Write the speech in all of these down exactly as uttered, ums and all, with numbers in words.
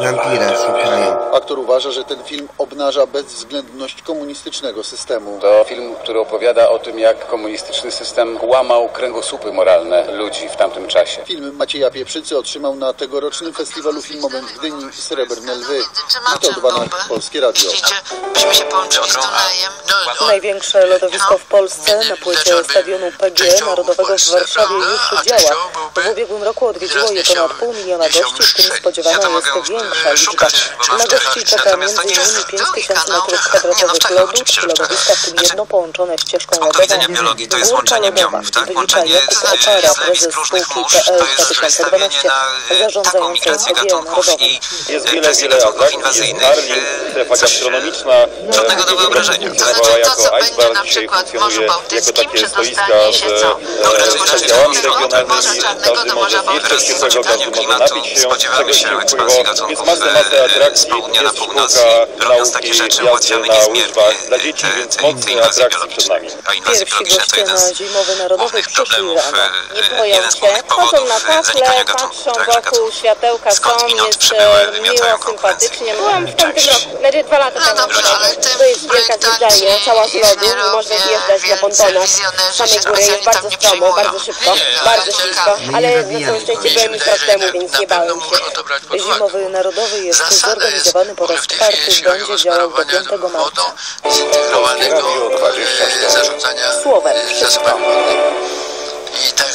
Wampira szukają. Aktor uważa, że ten film obnaża bezwzględność komunistycznego systemu. To film, który opowiada o tym, jak komunistyczny system łamał kręgosłupy moralne ludzi w tamtym czasie. Film Macieja Pieprzycy otrzymał na tegorocznym festiwalu filmowym w Gdyni Srebrne Lwy. I to dwa na Polskie Radio. Byśmy się połączyli z Dunajem. Największe lodowisko w Polsce na płycie stadionu P G E Narodowego w Warszawie już działa. W ubiegłym roku odwiedziło je ponad pół miliona gości, w tym spodziewana jest większa liczba. Na gości czeka między innymi pięć tysięcy metrów kwadratowych lodu, trzy lodowiska, w tym jedno połączone ścieżką lodową. Punktu widzenia biologii to jest łączenie biomów, tak? Łączenie zjawisk różnych mórz, zestawienie na taką migrację gatunków i kwestie gatunków inwazyjnych. Strefa gastronomiczna żadnego do wyobrażenia. Ale to, to co będzie na przykład w Morzu Bałtyckim, przedostanie się co? Dobra, od Morza Czarnego do Morza Bałtyckiego. Z ociepleniem klimatu spodziewamy się ekspansji gatunków z południa na północ i robiąc takie rzeczy ułatwiamy niezmiernie te inwazje biologiczne. A inwazje biologiczne to jeden z głównych problemów, jeden z głównych powodów zanikania gatunków. Wokół światełka są, jest miło, sympatycznie. Byłam w tamtym roku, będzie dwa lata temu. To jest wielka zjeżdżalnia, cała z lodu, można zjeżdżać na pontonach z samej góry, jest bardzo stromo, bardzo szybko, bardzo ślisko, ale na całe szczęście byłem już rok temu, więc nie bałem się. Zimowy Narodowy jest zorganizowany po raz czwarty, będzie działał do piątego marca. Zintegrowanego zarządzania Słowem zasobami wodnymi. I tak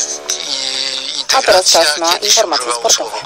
A teraz czas na informacje sportowe.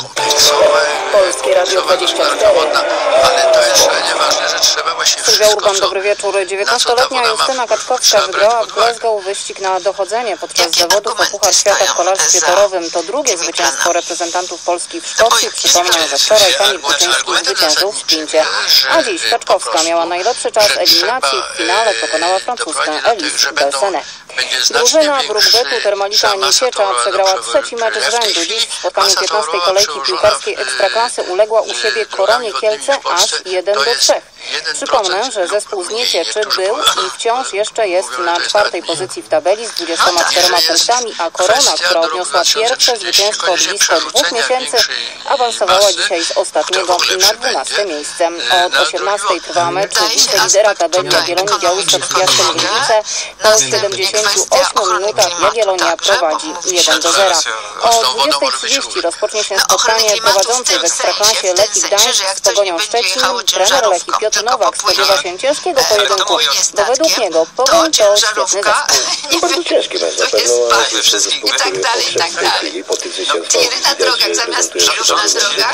Polskie Radio dwadzieścia cztery. Ale to jeszcze nieważne, że trzeba właśnie Sylwia Urban, dobry wieczór. dziewiętnastoletnia Justyna Kaczkowska wygrała w Glasgow wyścig na dochodzenie podczas zawodów o Puchar Świata w kolarstwie torowym. To drugie zwycięstwo reprezentantów Polski w Szkocji. Przypomnę, że wczoraj Kamil Buczyński zwyciężył w sprincie. A dziś Kaczkowska miała najlepszy czas eliminacji. W finale pokonała francuskę Elise Belsenę. Drużyna Brukbetu Termalita Niesiecza przegrała trzeci mecz z rzędu. Dziś w spotkaniu piętnastej kolejki piłkarskiej Ekstraklasy uległa u siebie Koronie Kielce aż jeden do trzech. Przypomnę, że zespół z Niesieczy był i wciąż jeszcze jest na czwartej pozycji w tabeli z dwudziestoma czterema punktami, a Korona, która odniosła pierwsze zwycięstwo od blisko dwóch miesięcy, awansowała dzisiaj z ostatniego na dwunaste miejsce. Od osiemnastej trwa mecz lidera tabeli Jagiellonii Białystok z Piastem Gliwice. Po siedemdziesięciu ośmiu minutach Jagiellonia prowadzi jeden do zera. O dwudziestej trzydzieści rozpocznie się spotkanie prowadzącej w Ekstraklasie Lechii Gdańsk z Pogonią Szczecin. Trener Lechii Piotr Nowak spodziewa się ciężkiego pojedynku, bo według niego Pogoń to świetny zespół. Bardzo ciężki mecz, na pewno we wszystkich i tak dalej, i tak dalej. Tiery na drogach zamiast już na drogach.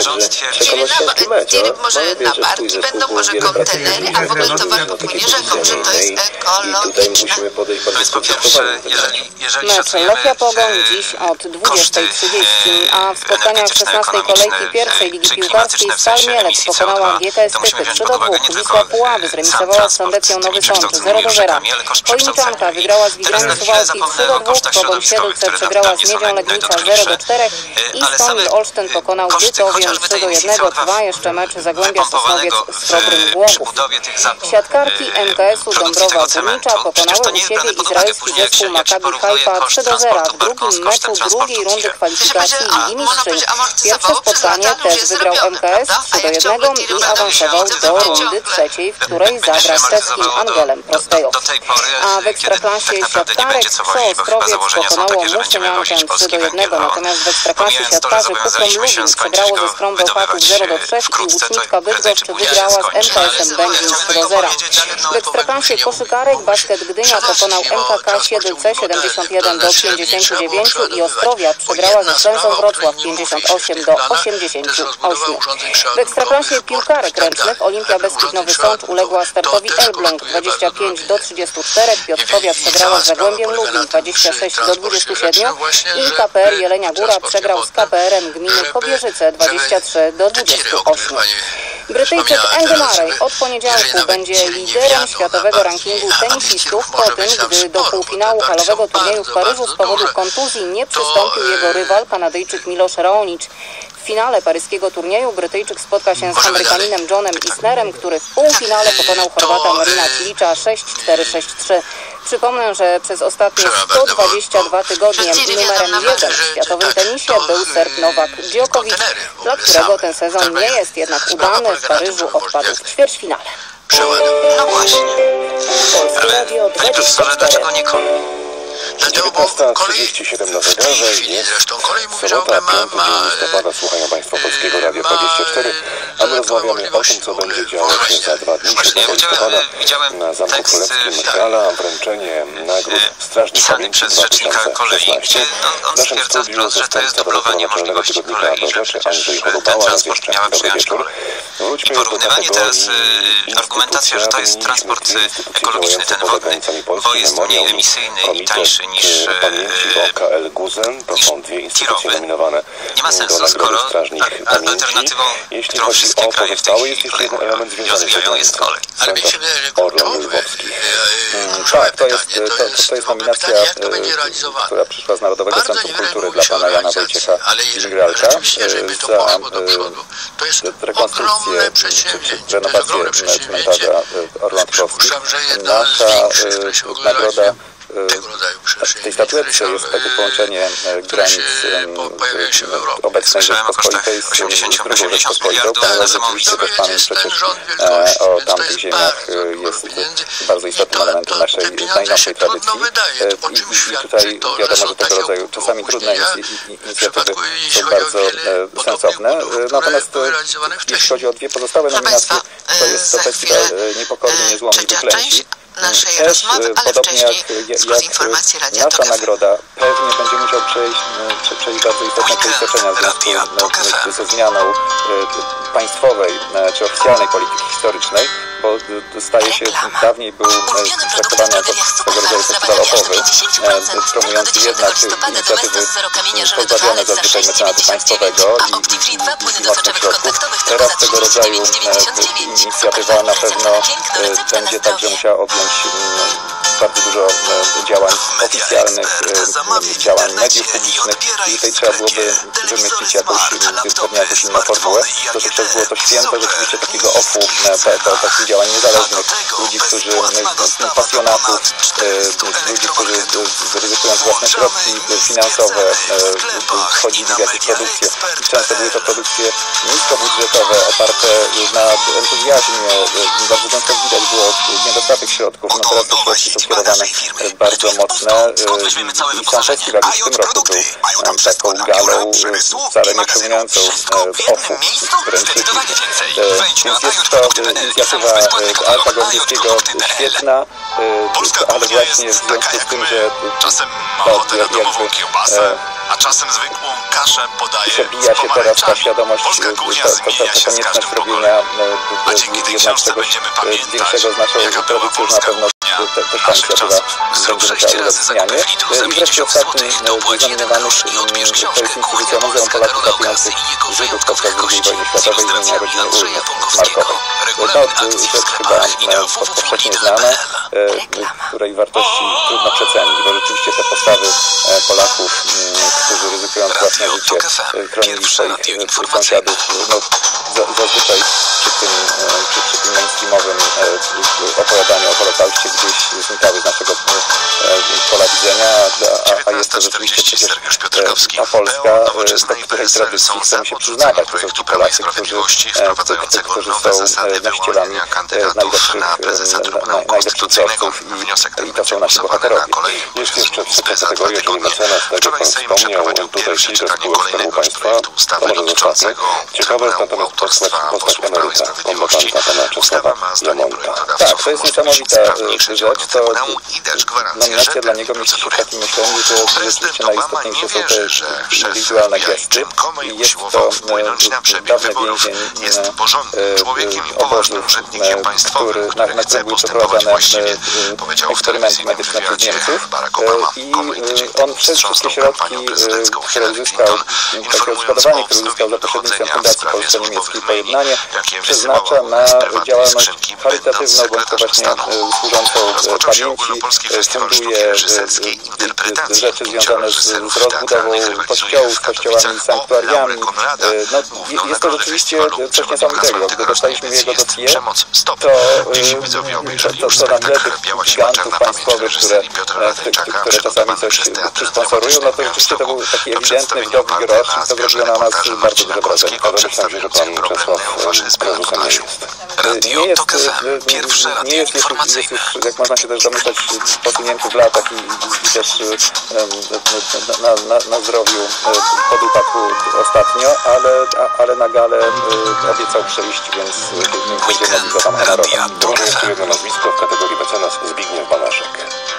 Tiery może na barki będą, może kontenery, a w ogóle towar popłynie rzeką, że to jest ekologiczne. To jest po pierwsze, jeżeli, jeżeli Mecz szacujemy Lechia Pogoń dziś od dwudziestej trzydzieści, a w spotkaniach szesnastej kolejki pierwszej ligi piłkarskiej Stal Mielec pokonała G K S Tychy trzy do dwóch. Wisła Puławy zremisowała z Sandecją Nowy Sącz zero do zera. Chojniczanka wygrała z Wigrami Suwałki trzy do dwóch, Pogoń Siedlce przegrała z Miedzią Legnica zero do czterech i Stomil Olsztyn pokonał Bytowię trzy do jednego. Trwa jeszcze mecz Zagłębia Sosnowiec z Krobrym Głogów. Siatkarki M K S-u Dąbrowa Górnicza pokonały u siebie izraelski zespół Maccabi Haifa trzy do zera w drugim meczu drugiej rundy kwalifikacji Ligi Mistrzów. Pierwsze spotkanie też wygrał M K S trzy do jednego i awansował do rundy trzeciej, w której zagra z czeskim Angelem Prostejo. A w Ekstraklasie siatkarek Pso Ostrowiec pokonało Muszyniankę trzy do jednego, natomiast w Ekstraklasie siatkarzy Kukrom Lubin przegrało ze Skrą Bełchatów zero do trzech i Łuczniczka Bydgoszcz wygrała z M K S-em Będzin trzy do zera. W Ekstraklasie koszykarek Basket Gdynia pokonał M K K Siedlce siedemdziesiąt jeden do pięćdziesięciu dziewięciu i Ostrowia przegrała ze Ślęzą Wrocław pięćdziesiąt osiem do osiemdziesięciu ośmiu. W Ekstraklasie piłkarek ręcznych Olimpia Beskid Nowy Sącz uległa startowi Elbląg dwadzieścia pięć do trzydziestu czterech, Piotrkowia przegrała z Zagłębiem Lubin dwadzieścia sześć do dwudziestu siedmiu i K P R Jelenia Góra przegrał z K P R-em gminy Kobierzyce dwadzieścia trzy do dwudziestu ośmiu. Brytyjczyk Andy Murray od poniedziałku będzie liderem światowego rankingu tenisistów po tym, gdy do półfinału halowego turnieju w Paryżu z powodu kontuzji nie przystąpił jego rywal, Kanadyjczyk Miloš Raonic. W finale paryskiego turnieju Brytyjczyk spotka się z Amerykaninem Johnem Isnerem, który w półfinale pokonał Chorwata Marina Cilicza sześć cztery sześć trzy. Przypomnę, że przez ostatnie sto dwadzieścia dwa tygodnie numerem jeden w światowym tenisie był Serb Nowak Djokovic, dla którego ten sezon nie jest jednak udany. W Paryżu odpadł w ćwierćfinale. No właśnie. Ale, panie profesorze, dlaczego nie kolej? dziewiętnasta trzydzieści siedem na zegarze, jest sobota, piątego listopada, słuchają Państwo Polskiego Radia dwadzieścia cztery, a my rozmawiamy o tym, co będzie działo się za dwa dni, siódmego listopada na Zamku Królewskim Gala, wręczenie nagród Strażnik Pamięci dwa tysiące szesnaście. W naszym studiu zastępca redaktora naczelnego tygodnika Do Rzeczy, Andrzej Chodubała. Raz jeszcze dobry wieczór. Wróćmy do kategorii argumentacja, że to jest transport ekologiczny, ten wodny, bo jest mniej emisyjny i tańszy niż Pamięci o K L Guzen. To są dwie instytucje nominowane do Nagrody Strażnik Pamięci. Jeśli chodzi o pozostałe, jest jeszcze jeden element związany z Centrum Orlan Lwowskich. Tak, to jest, to, to jest nominacja, która przyszła z Narodowego Centrum Kultury dla pana Jana Wojciecha Ingralka za rekonstrukcję czy, czy renowację cmentarza Orlan Lwowskich. Nasza nagroda w tej statuetce jest takie połączenie granic obecnej Rzeczpospolitej z drugą Rzeczpospolitą, ponieważ rzeczywiście też pamięć przecież o tamtych ziemiach jest bardzo istotnym elementem naszej najnowszej tradycji. I tutaj wiadomo, że tego rodzaju czasami trudne inicjatywy są bardzo sensowne. Natomiast jeśli chodzi o dwie pozostałe nominacje, to jest to festiwal Niepokorni, Niezłomni, Wyklęci. Też, podobnie jak, jak nasza nagroda, pewnie będzie musiał przejść, przejść bardzo istotne przeistoczenia w związku ze zmianą państwowej czy oficjalnej polityki historycznej, bo staje się, dawniej był traktowany jako tego rodzaju festiwal opowy, promujący jednak inicjatywy pozbawione zazwyczaj mecenatu państwowego i, i, i mocnych środków. Teraz tego rodzaju inicjatywa na pewno będzie także musiała objąć bardzo dużo działań oficjalnych, działań mediów publicznych i tutaj trzeba byłoby wymyślić jakąś, pewnie jakąś inną formułę. Dotychczas było to święto rzeczywiście takiego ofu, takich działań niezależnych, ludzi, którzy, pasjonatów, ludzi, którzy ryzykując własne środki finansowe wchodzili w jakieś produkcje. Często były to produkcje niskobudżetowe, oparte na entuzjazmie. Bardzo często widać było niedostatek środków. No teraz te środki są skierowane bardzo mocne i sam festiwal w tym roku był taką galą wcale nie przypominającą ofu, wręcz więc jest to inicjatywa Alta Gorlickiego świetna, ale właśnie w związku z tym, że to jakby a czasem zwykłą kaszę podaje. Przebija się teraz ta świadomość, ta, ta, ta, ta konieczność robienia jednak czegoś większego z naszą tradycją, już na pewno te, też ta inicjatywa będzie musiała ulec zmianie. I wreszcie ostatni z nominowanych to jest instytucja Muzeum Polaków ratujących Żydów podczas drugiej wojny światowej imienia rodziny Ulmów Markowej. To rzecz chyba powszechnie znana, której wartości trudno przecenić, bo rzeczywiście te postawy Polaków, którzy ryzykując własne życie, chronili swoich sąsiadów, no, zazwyczaj przy tym, przy, przy tym mainstreamowym opowiadaniu o Holokauście gdzieś znikały z naszego pola widzenia, a, a jest to rzeczywiście przecież ta Polska, do której tradycji chcemy się przyznawać. To są ci Polacy, którzy, którzy są nosicielami najlepszych, najlepszych wzorców i, i to są nasi bohaterowie. Jest jeszcze trzecia kategoria, czyli mecenas, tak jak Pan wspomniał, tutaj kilka spółek Skarbu Państwa, to może zostawmy. Ciekawe jest natomiast postać, postać emeryta, kombotanta pana Czesława Lemonta. Tak, to jest niesamowita rzecz, to nominacja dla niego mieści się w takim myśleniu, że rzeczywiście najistotniejsze są te indywidualne gesty i jest to dawny więzień obozów, który, na, na którym były przeprowadzane eksperymenty medyczne przez Niemców i on przez wszystkie środki, które uzyskał, takie odszkodowanie, które uzyskał za pośrednictwem Fundacji Polskiej wojsko niemieckie pojednanie przeznacza na działalność charytatywną, bądź to właśnie służącą pamięci, funduje rzeczy związane z, z rozbudową kościołów, kościołami, sanktuariami. No, jest to rzeczywiście coś niesamowitego. Gdy dostaliśmy jego dossier, to, to, to nam ile tych gigantów państwowych, które, które czasami coś przysponsorują, no to rzeczywiście to był taki ewidentny wdownik grosz i to zrobiło na nas bardzo duże wrażenie. Ale myślałem, że pan Czesław prezesem nie jest. Nie jest, nie jest, jest, jest już, jak można się też domyślać, posunięty w latach i, i też na, na, na zdrowiu podupadł ostatnio, ale, ale na galę obiecał przyjść, więc będziemy mogli go tam honorować. Może jeszcze jedno nazwisko w kategorii mecenas, Zbigniew Banaszek.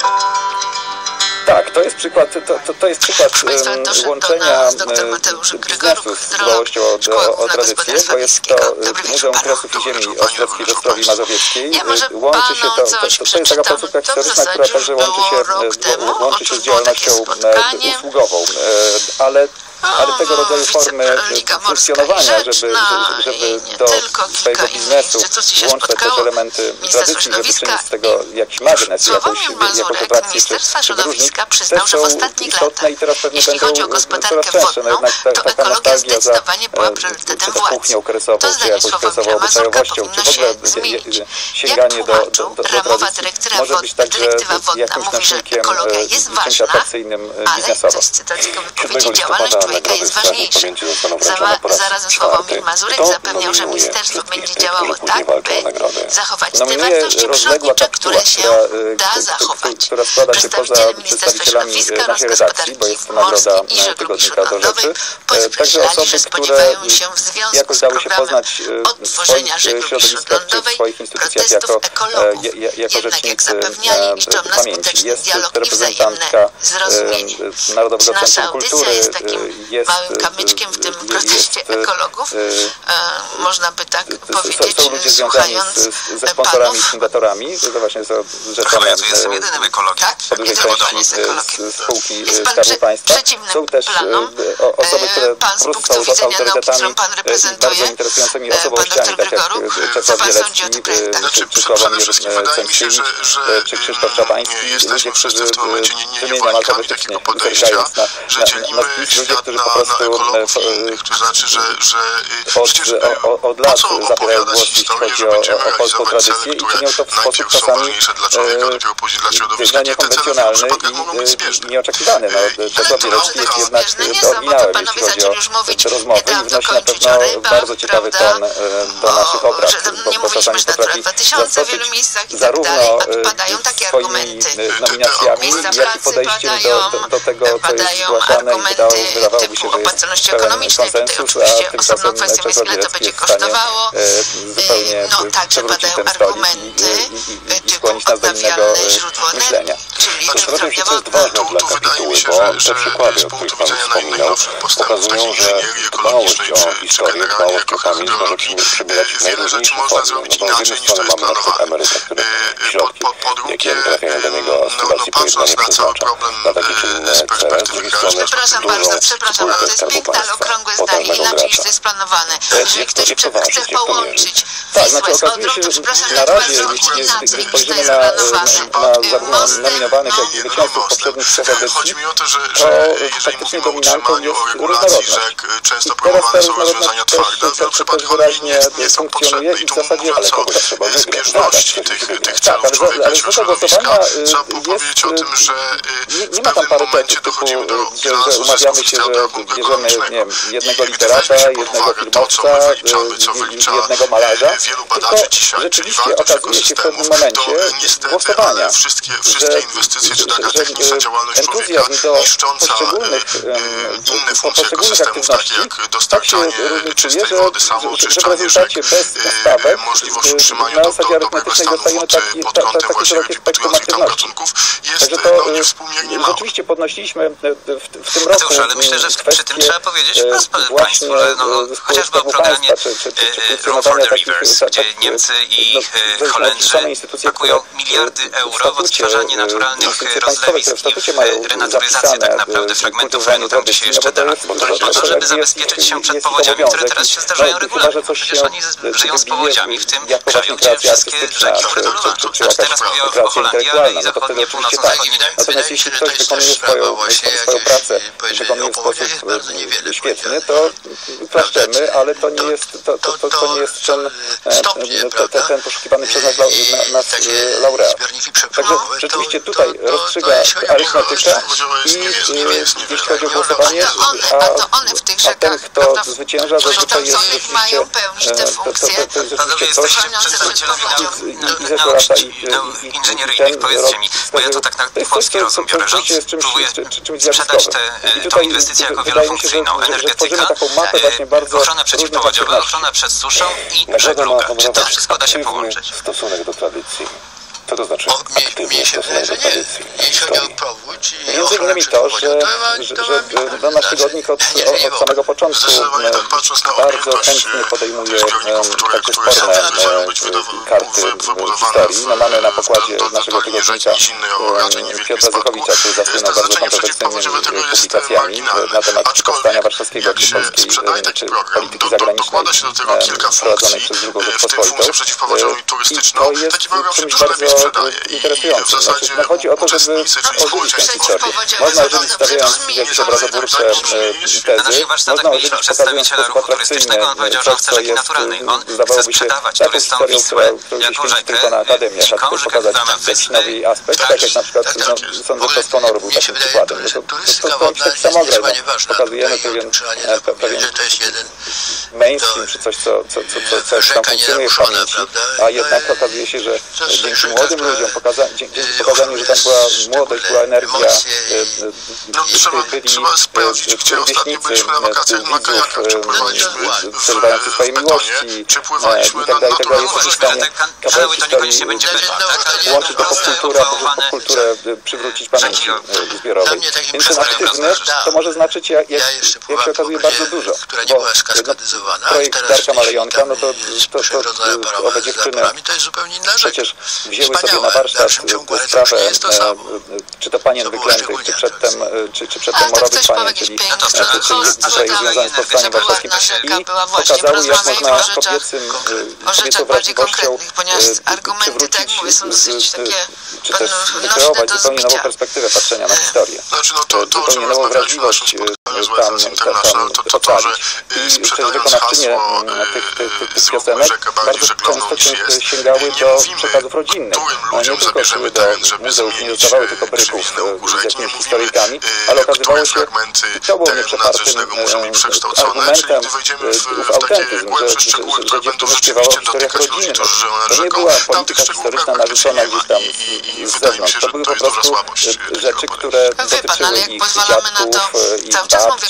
Tak, to jest przykład, to, to, to jest przykład um, łączenia biznesu z dbałością o, o tradycję, bo jest to Muzeum Kresów i Ziemi Ostrowskiej w Ostrowi Mazowieckiej. Łączy się to, to, to jest taka placówka historyczna, która także łączy się, łączy się z działalnością usługową, ale ale tego rodzaju formy funkcjonowania, żeby, żeby do swojego biznesu włączać też elementy tradycji, żeby czynić z tego jakiś magnes, jakąś, jakąś atrakcję czy, czy wyróżnik, też są istotne i teraz pewnie będą coraz częstsze. No jednak ta, taka nostalgia za, czy to kuchnią kresową, czy jakąś kresową obyczajowością, czy w ogóle sięganie do, do, do, do tradycji może być także jakimś nośnikiem czymś atrakcyjnym biznesowo. siódmego listopada człowieka jest ważniejszy. Zarazem sławomir Mazurek zapewniał, że ministerstwo będzie działało tak, by zachować te wartości przyrodnicze, które się da zachować. Przedstawiciele Ministerstwa Środowiska oraz Gospodarki Morskiej i Żeglugi Śródlądowej podkreślali, że spodziewają się w związku z programem odtworzenia żeglugi śródlądowej protestów ekologów. Jednak jak zapewniali, liczą na skuteczny dialog i wzajemne zrozumienie. Czy nasza audycja jest takim małym kamyczkiem w tym procesie ekologów, e, można by tak powiedzieć, są ludzie związani z, ze sponsorami i fundatorami, to właśnie są rzeczone w dużej części spółki Skarbu Państwa. Są też osoby, które po prostu są autorytetami bardzo interesującymi osobowościami, tak jak Czesław Bielecki, czy Sławomir Cęckiewicz, czy Krzysztof Czabański, ludzie, którzy wymieniam alfabetycznie, zerkając na, na, na ludzie, którzy po prostu to znaczy, że, że od, od, od lat zabierają głos, jeśli chodzi o, o polską tradycję i czynią to w sposób czasami e, niekonwencjonalny i nieoczekiwany. No, Czesław Bielecki jest jednak oryginałem, jeśli chodzi o te rozmowy i wnosi na pewno bardzo ciekawy ton do naszych obrad, bo czasami potrafi zaskoczyć zarówno swoimi nominacjami, jak i podejściem do, do, do tego, co jest zgłaszane i wydało, wydawałoby się, że jest pełen konsensus, a tymczasem Czesław Bielecki jest w stanie zupełnie no, także przewrócić padają ten stolik argumenty i, i, i skłonić nas do innego myślenia. Zastanawiam się, co jest ważne dla kapituły, bo te przykłady, o których Pan wspominał, pokazują, że dbałość o historię, dbałość o pamięć może przybierać najróżniejsze formy. No bo z jednej strony mamy na przykład emeryta, który środki, jakie trafiają do niego z fundacji pojednanie przeznacza na takie czy inne cele, z drugiej strony Przepraszam bardzo, przepraszam, to jest piękne, ale okrągłe zdanie, inaczej niż to jest planowane. Jeżeli ktoś chce połączyć Wisłę z Odrą, to przepraszam, na razie, inaczej niż to jest spojrzymy na, na, na zarówno nominowanych, jak i zwycięzców poprzednich trzech edycji, to faktycznie dominantą jest różnorodność. I teraz ta różnorodność też, też wyraźnie funkcjonuje i w zasadzie ale kogoś trzeba wybrać. Tak, ale, ale zwykłe głosowania jest, nie, nie ma tam parytetu typu, że, że umawiamy się, że bierzemy nie wiem, jednego literata, jednego filmowca, jednego malarza, tylko rzeczywiście okazuje się w pewnym momencie głosowania, że, że, że entuzjazm do poszczególnych, po poszczególnych aktywności tak się różnicuje, że, że, że w rezultacie bez stawek na zasadzie arytmetycznej dostajemy taki, ta, ta, takie szerokie spektrum aktywności. Także to rzeczywiście podnosiliśmy w, w tym roku że przy tym trzeba powiedzieć wprost Państwu, że no, chociażby o programie Room for the Rivers, gdzie Niemcy i Holendrzy pakują miliardy euro w odtwarzanie naturalnych rozlewisk i w renaturyzację tak naprawdę fragmentów Renu, tam gdzie się jeszcze da, po to, żeby zabezpieczyć się przed powodziami, które teraz się zdarzają regularnie. Przecież oni żyją z powodziami w tym kraju, gdzie wszystkie rzeki, a teraz mówię o Holandii, ale i zachodnie, północno-zachodnie Niemcy. Natomiast jeśli ktoś wykonuje swoją, swoją pracę, wykonuje w sposób świetny, to klaszczemy, ale to nie jest, to, to, to, to nie jest ten, ten, ten poszukiwany przez nas, nas laureat. Także rzeczywiście tutaj rozstrzyga arytmetyka i jeśli chodzi o głosowanie, a, a ten, kto zwycięża, zazwyczaj jest rzeczywiście coś i inżynieryjnych, powiedzcie mi, bo ja to tak na polski rozum biorę, rząd próbuje sprzedać tę inwestycję jako wielofunkcyjną, energetyka, ochronę przeciwpowodziową, ochronę przed suszą i żegluga. Czy to wszystko da się połączyć? Stosunek do tradycji. Co to znaczy aktywny stosunek do tradycji? Między innymi to, że, że, że no, nasz tygodnik od, od samego początku bardzo chętnie podejmuje takie sporne karty historii. No, mamy na pokładzie naszego tygodnika Piotra Zychowicza, który zasłynął bardzo kontrowersyjnymi publikacjami na temat powstania warszawskiego czy polskiej czy polityki zagranicznej prowadzonej przez drugą Rzeczpospolitą. I to jest czymś bardzo interesujące. Znaczy, no chodzi o to, żeby ożywić tę historię. Można ożywić stawiając jakieś obrazoburcze tezy, można ożywić pokazując w sposób atrakcyjny coś, co jest, zdawałoby się, taką historią, która gdzieś się tylko na akademiach, a tutaj pokazać jakiś nowy aspekt, tak jak na przykład, no, sądzę, że Skonor był takim przykładem. No to, to, to, to taki samograj, no, pokazujemy pewien, pewien mainstream, czy coś, co, co, co, co, co tam funkcjonuje w pamięci, a jednak okazuje się, że dzięki młodym ludziom, pokaza dzięki pokazaniu, że tam była młodość, była energia, no, trzeba, byli trzeba sprawdzić, gdzie ostatnio byliśmy na wakacjach na kajakach, czy pływaliśmy przeżywający swojej miłości czy pływaliśmy i tak dalej, tak dalej. Jest jakiś tam kawałek historii, łączyć do popkulturę, popkulturę przywrócić pamięci zbiorowej. Więc ten aktywny to może znaczyć, jak, jak, jak się okazuje, bardzo dużo. Bo no, projekt Darka Malejonka, no to, to, to, to owe dziewczyny przecież wzięły sobie na warsztat sprawę, czy to panien wyklętych, czy przedtem, czy, czy przedtem morowych panien, czyli tutaj związane z powstaniem warszawskim i pokazały, jak można kobiecym, kobiecą wrażliwością przywrócić, czy też wykreować zupełnie nową perspektywę patrzenia na historię. Zupełnie nową wrażliwość tam, tam poprawić. I przecież wykonawczynie tych, tych, tych, tych piosenek bardzo często sięgały do przekazów rodzinnych. No, nie tylko szły do muzeów, nie dostawały tylko bryków z jakimiś historyjkami, ale okazywało się, to było nieprzepartym argumentem ów autentyzm, że, że, że dziewczyny śpiewało o historiach rodzinnych. To nie była polityka historyczna narzucona gdzieś tam z zewnątrz. To były po prostu rzeczy, które dotyczyły ich dziadków i babci,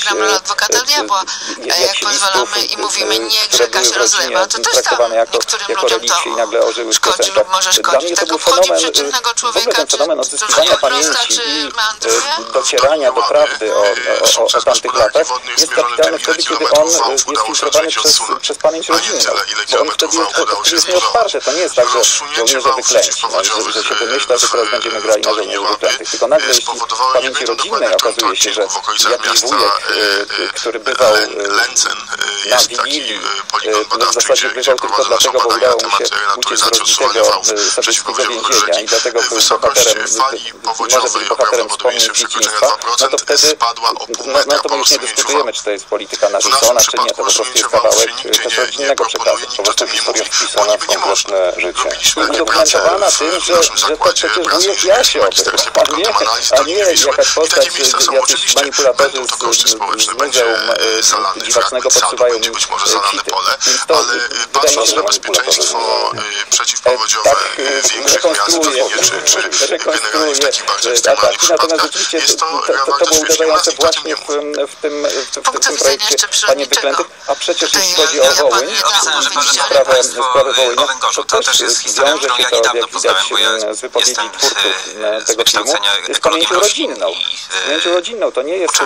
pozwalamy i mówimy nie, które były w rodzinie traktowane jako, jako relikwie i nagle ożyły w piosenkach. Dla mnie to był fenomen, w ogóle ten fenomen odzyskiwania pamięci i docierania do prawdy o, o, o, o tamtych latach jest kapitalny wtedy, kiedy on jest filtrowany przez, przez pamięć rodzinną. Bo on wtedy jest, wtedy jest nieodparty. To nie jest tak, że żołnierze wyklęci, że, że się wymyśla, że teraz będziemy grali na żołnierzy wyklętych. Tylko nagle, jeśli w pamięci rodzinnej okazuje się, że jakiś wujek, który bywał na Wigilii, no w zasadzie bywał tylko dlatego, bo udało mu się uciec z rodzinnego sowieckiego więzienia i dlatego był bohaterem, może być bohaterem wspomnień z dzieciństwa, no to wtedy, no, no to my już nie dyskutujemy, czy to jest polityka narzucona, czy nie, to po prostu jest kawałek też rodzinnego przekazu, po prostu historia wpisana w konkretne życie. I udokumentowana tym, że, że to przecież wujek Jasio był, a nie, a nie jakaś postać, jacyś manipulatorzy z, z Muzeum Dziwacznego podsuwają mi kwity. Więc to wydaje mi się, że bezpieczeństwo przeciwpowodziowe, rekonstruuje, rekonstruuje ataki. Natomiast rzeczywiście to, to, to było uderzające właśnie w, w tym, w tym projekcie Panie Wyklętych. A przecież jeśli chodzi o Wołyń, sprawę, sprawę Wołynia, to też wiąże się to, jak widać z wypowiedzi twórców tego filmu, z pamięcią rodzinną. Z pamięcią rodzinną. To nie jest, to, to, to,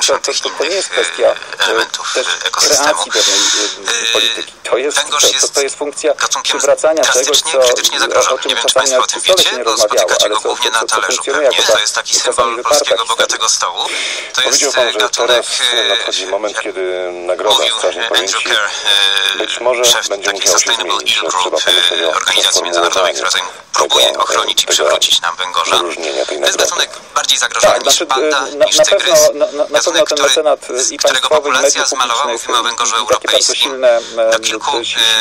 to nie jest kwestia elementów też ekosystemu. kreacji pewnej polityki. To jest, Węgorz to, jest to jest funkcja przywracania tego, drastycznie, co, krytycznie zagrożony. o czym Nie wiem, czy czasami Państwo o tym wiecie, nie bo spotykacie go co, głównie co, na co talerzu pewnie. To jest taki symbol polskiego bogatego stołu. To jest Powiedział pan, że gatunek, teraz nadchodzi moment, kiedy nagroda Strażnej Pamięci być może będzie musiała się zmienić, że trzeba pomyśleć o organizacji międzynarodowej, która próbuje ochronić i przywrócić nam węgorza. To jest gatunek bardziej zagrożony tak, niż znaczy, panda, na, niż na tygrys. Pewno, na, na pewno ten mecenat i którego populacja zmalała, mówimy o węgorzu europejskim, do kilku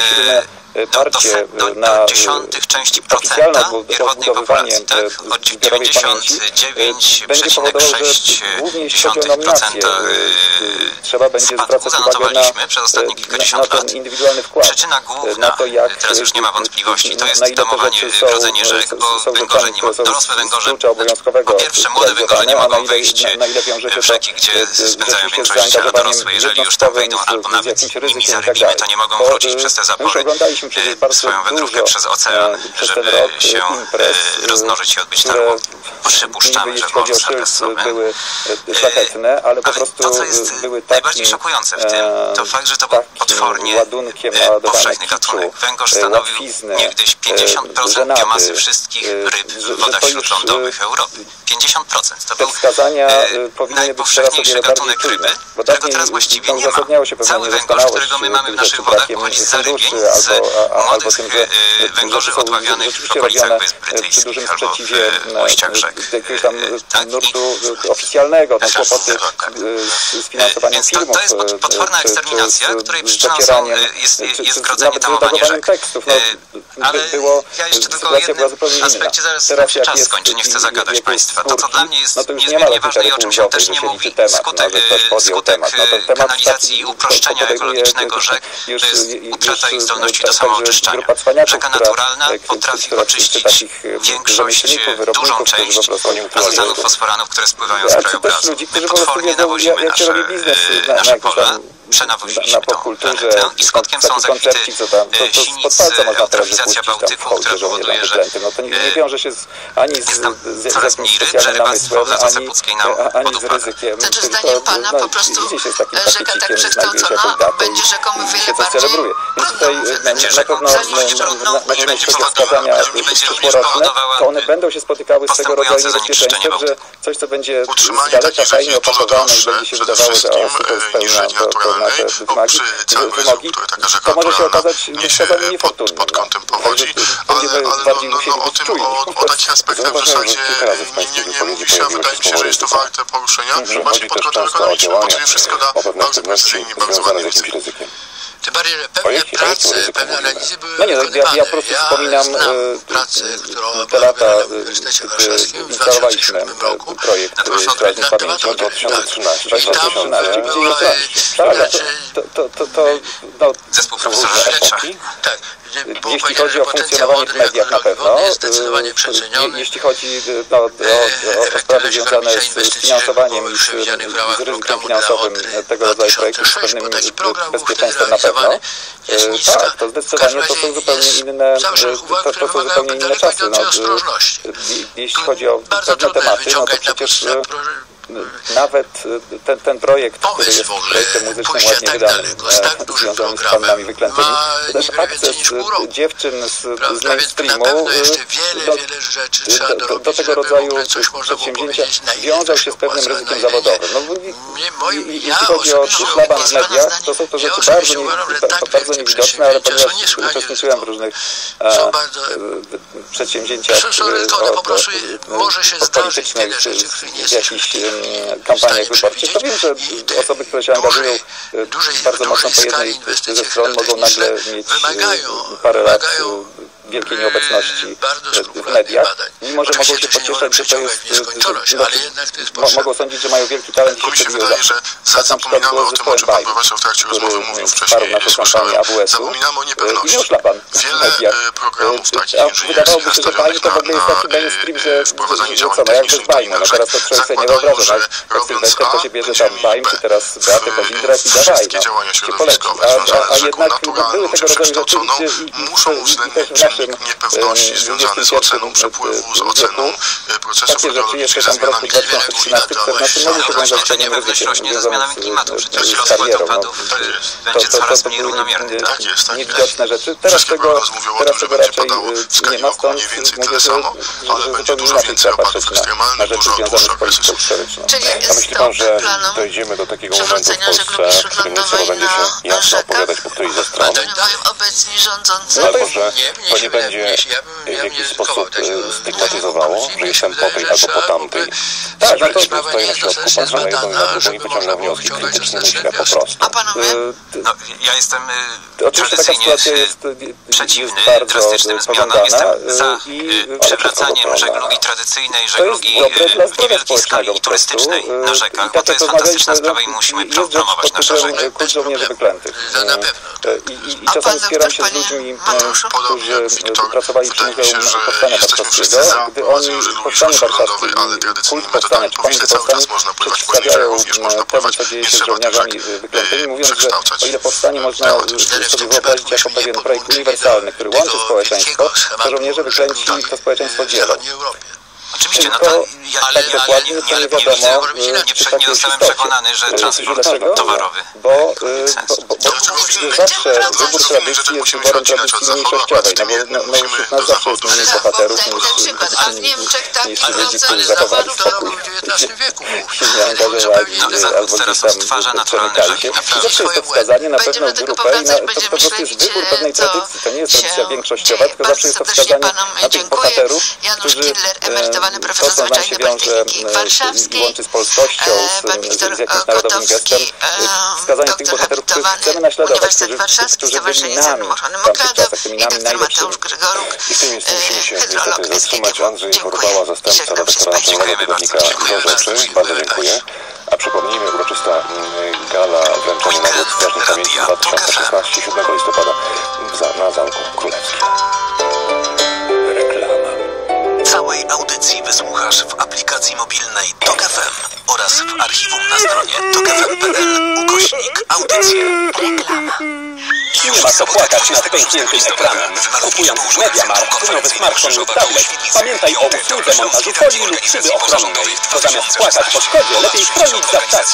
Do, do, do, do dziesiątych części procenta pierwotnej populacji, tak? Od dziewięćdziesiąt dziewięć przecinek sześć procent spadku zanotowaliśmy przez ostatnie kilkadziesiąt lat. Przyczyna główna, teraz już nie ma wątpliwości, to jest tamowanie, grodzenie rzek, bo węgorze nie, dorosłe węgorze, po pierwsze młode węgorze nie mogą wejść w rzeki, gdzie spędzają większość życia, a dorosłe, jeżeli już tam wejdą albo nawet nimi zarybimy, to nie mogą wrócić przez te zapory swoją wędrówkę przez ocean, żeby się rozmnożyć i odbyć tarło. Przypuszczamy, że wolce hartesowe. Ale to, co jest najbardziej szokujące w tym, to fakt, że to był potwornie powszechny gatunek. Węgorz stanowił niegdyś pięćdziesiąt procent biomasy wszystkich ryb w wodach śródlądowych Europy. pięćdziesiąt procent. To był najpowszechniejszy gatunek ryby, którego teraz właściwie nie ma. Cały węgorz, którego my mamy w naszych wodach, pochodzi z zarybień, z młodych węgorzy odławianych w okolicach Wysp Brytyjskich albo w ujściach rzek. Tak, nurtu oficjalnego, tam kłopoty z finansowaniem filmów. To jest potworna eksterminacja, której przyczyną są, jest, jest grodzenie, tamowanie rzek. Ale ja jeszcze tylko o jednym aspekcie zaraz się czas skończy, nie chcę zagadać Państwa. To, co dla mnie jest niezmiernie ważne i o czym się też nie mówi, skutek, skutek kanalizacji i uproszczenia ekologicznego rzek, to jest utrata ich zdolności do samooczyszczania. Rzeka naturalna potrafi oczyścić większość, dużą część azotanów, fosforanów, które spływają z krajobrazu. My potwornie nawozimy nasze, nasze pola, przenawoziliśmy tą planetę i skutkiem są zakwity sinic, eutrofizacja Bałtyku, która powoduje, że jest tam coraz mniej ryb, że rybactwo w Zatoce Puckiej nam podupada. Znaczy zdaniem Pana po prostu rzeka tak przekształcona będzie rzeką o wiele bardziej brudną. Będzie rzeką zanim brudną i będzie powodowała, to one będą się spotykały z tego rodzaju niebezpieczeństwem, że coś, co będzie z daleka fajnie opakowane i będzie się wydawało, że o, to spełnia to, to nasze wymagi, wymogi, to może się okazać wskazaniem niefortunnym. Pod kątem powodzi, ale, ale no, no, o, tym, o, o takich aspektach w zasadzie nie, nie, nie mówi się, a wydaje mi się, że jest to warte poruszenia, właśnie pod kątem ekonomicznym, bo to się wszystko da bardzo precyzyjnie, bardzo ładnie rozpisać. Tym bardziej, że pewne prace, pewne analizy były no nie, wykonywane. Ja, ja po prostu ja wspominam pracę, którą te lata, na Uniwersytecie Warszawskim w dwa tysiące siódmym roku projekt Strażnej Pamięci od dwa tysiące trzynastego. I tam była, to zespół profesora Szlecza. Tak. Jeśli chodzi o funkcjonowanie w mediach na pewno, jeśli chodzi no, o, o, o sprawy związane z finansowaniem i z, z ryzykiem finansowym tego rodzaju projektów, z pewnym bezpieczeństwem na pewno, tak, to zdecydowanie to są zupełnie inne, to, to są zupełnie inne czasy. No, jeśli chodzi o pewne tematy, no to przecież nawet ten, ten projekt, który jest projektem muzycznym ładnie wydanym, związany z panami wyklętymi, to też akces dziewczyn z, z mainstreamu do, do, do tego rodzaju przedsięwzięcia wiązał się z pewnym ryzykiem zawodowym. No, jeśli chodzi o szlaban w mediach, to są to rzeczy bardzo, nie, bardzo niewidoczne, ale ponieważ uczestniczyłem w różnych a, przedsięwzięciach politycznych w jakichś kampaniach wyborczych, to wiem, że osoby, które się angażują bardzo mocno po jednej ze stron, mogą nagle mieć parę lat wielkiej nieobecności w mediach, mimo że mogą się pocieszać, że to jest, że, mogą sądzić, że mają wielki talent i się przebiją. Za, zapominamy o tym, o czym pan profesor w trakcie rozmowy mówił wcześniej, słyszałem. Zapominamy o niepewności. Wiele programów takich inżynierskich nastawionych na, na wprowadzanie działań technicznych na rzek zakładało, że robiąc A, B, wszystkie działania środowiskowe związane z rzeką naturalną czy przekształconą muszą uwzględniać czynnik niepewności związany z oceną przepływu, z oceną procesów hydrologicznych, ze zmianami klimatu i tak dalej. Zanieczyszczenie wewnątrz rośnie ze zmianami klimatu. Przecież rozpływ odpadów będzie coraz mniej równomierny. Tak jest, tak niewidoczne rzeczy. Teraz Wszystkie tego, mówią o tym, że będzie padało w skali roku mniej więcej tyle samo, ale będzie dużo więcej opadów ekstremalnych, dużo dłuższy okres suszu. Czyli A myśli pan, że dojdziemy do takiego momentu w Polsce, w którym nie trzeba będzie się jasno opowiadać po którejś ze stron? Obecni rządzący. Albo że to nie będzie w jakiś sposób stygmatyzowało, że jestem po tej albo po tamtej. Tak, no to stoję na środku, patrzę na jedną i na drugą i wyciągam wnioski krytyczne, myślę po prostu. A panowie? No, ja jestem Oczywiście taka sytuacja jest, przeciwny jest drastycznym zmianom. Jestem za i przywracaniem żeglugi tradycyjnej, żeglugi wiejskiej i turystycznej na rzekach, bo to jest fantastyczna sprawa i musimy promować nasze rzeki. Kult żołnierzy wyklętych. Na pewno. I, i czasami spieram się z ludźmi, którzy pracowali przy Muzeum Powstania Warszawskiego, gdy oni Powstanie Warszawskie i kult Powstania, czy pamięć Powstania przedstawiają temu, co dzieje się z żołnierzami wyklętymi, mówiąc, że o ile Powstanie można sobie wyobrazić jako pewien projekt uniwersalny, który łączy społeczeństwo, to żołnierze wyklęci to społeczeństwo dzielą. Oczywiście, no to ja, ale, ale, ale, ale nie, wiadomo, nie, nie, nie zostałem przekonany, że transport towarowy bo, bo, bo, bo zawsze wybór tradycji jest wyborem tradycji mniejszościowej, no bo no, no, wśród nas zawsze jest mniej bohaterów niż, a w Niemczech taki procent zawodu w dziewiętnastym wieku się nie angażowali albo gdzieś tam przemykali się. I zawsze jest to wskazanie na pewną grupę i na, to po prostu jest wybór pewnej tradycji. To nie jest tradycja większościowa, tylko zawsze jest to wskazanie na tych bohaterów, którzy to, co nam się wiąże i łączy z polskością, z, z jakimś narodowym gestem, wskazanie tych bohaterów, których chcemy naśladować, którzy, którzy byli nami w tamtych czasach, tymi nami najlepszymi. I w tym miejscu musimy się niestety zatrzymać. Andrzej Horybała, zastępca redaktora naczelnego tygodnika Do Rzeczy. Bardzo dziękuję. A przypomnijmy, uroczysta gala wręczenia nagród Strażnik Pamięci dwa tysiące szesnaście, siódmego listopada na Zamku Królewskim. Reklama. Całej audycji wysłuchasz w aplikacji mobilnej Tok F M oraz w archiwum na stronie tok f m kropka p l ukośnik audycje. Reklama. Nie ma co płakać nad pękniętym ekranem. Kupując MediaMarkt nowy smartfon lub tablet, pamiętaj o usłudze montażu folii lub szyby ochronnej. Bo zamiast płakać po szkodzie, lepiej chronić zawczasu.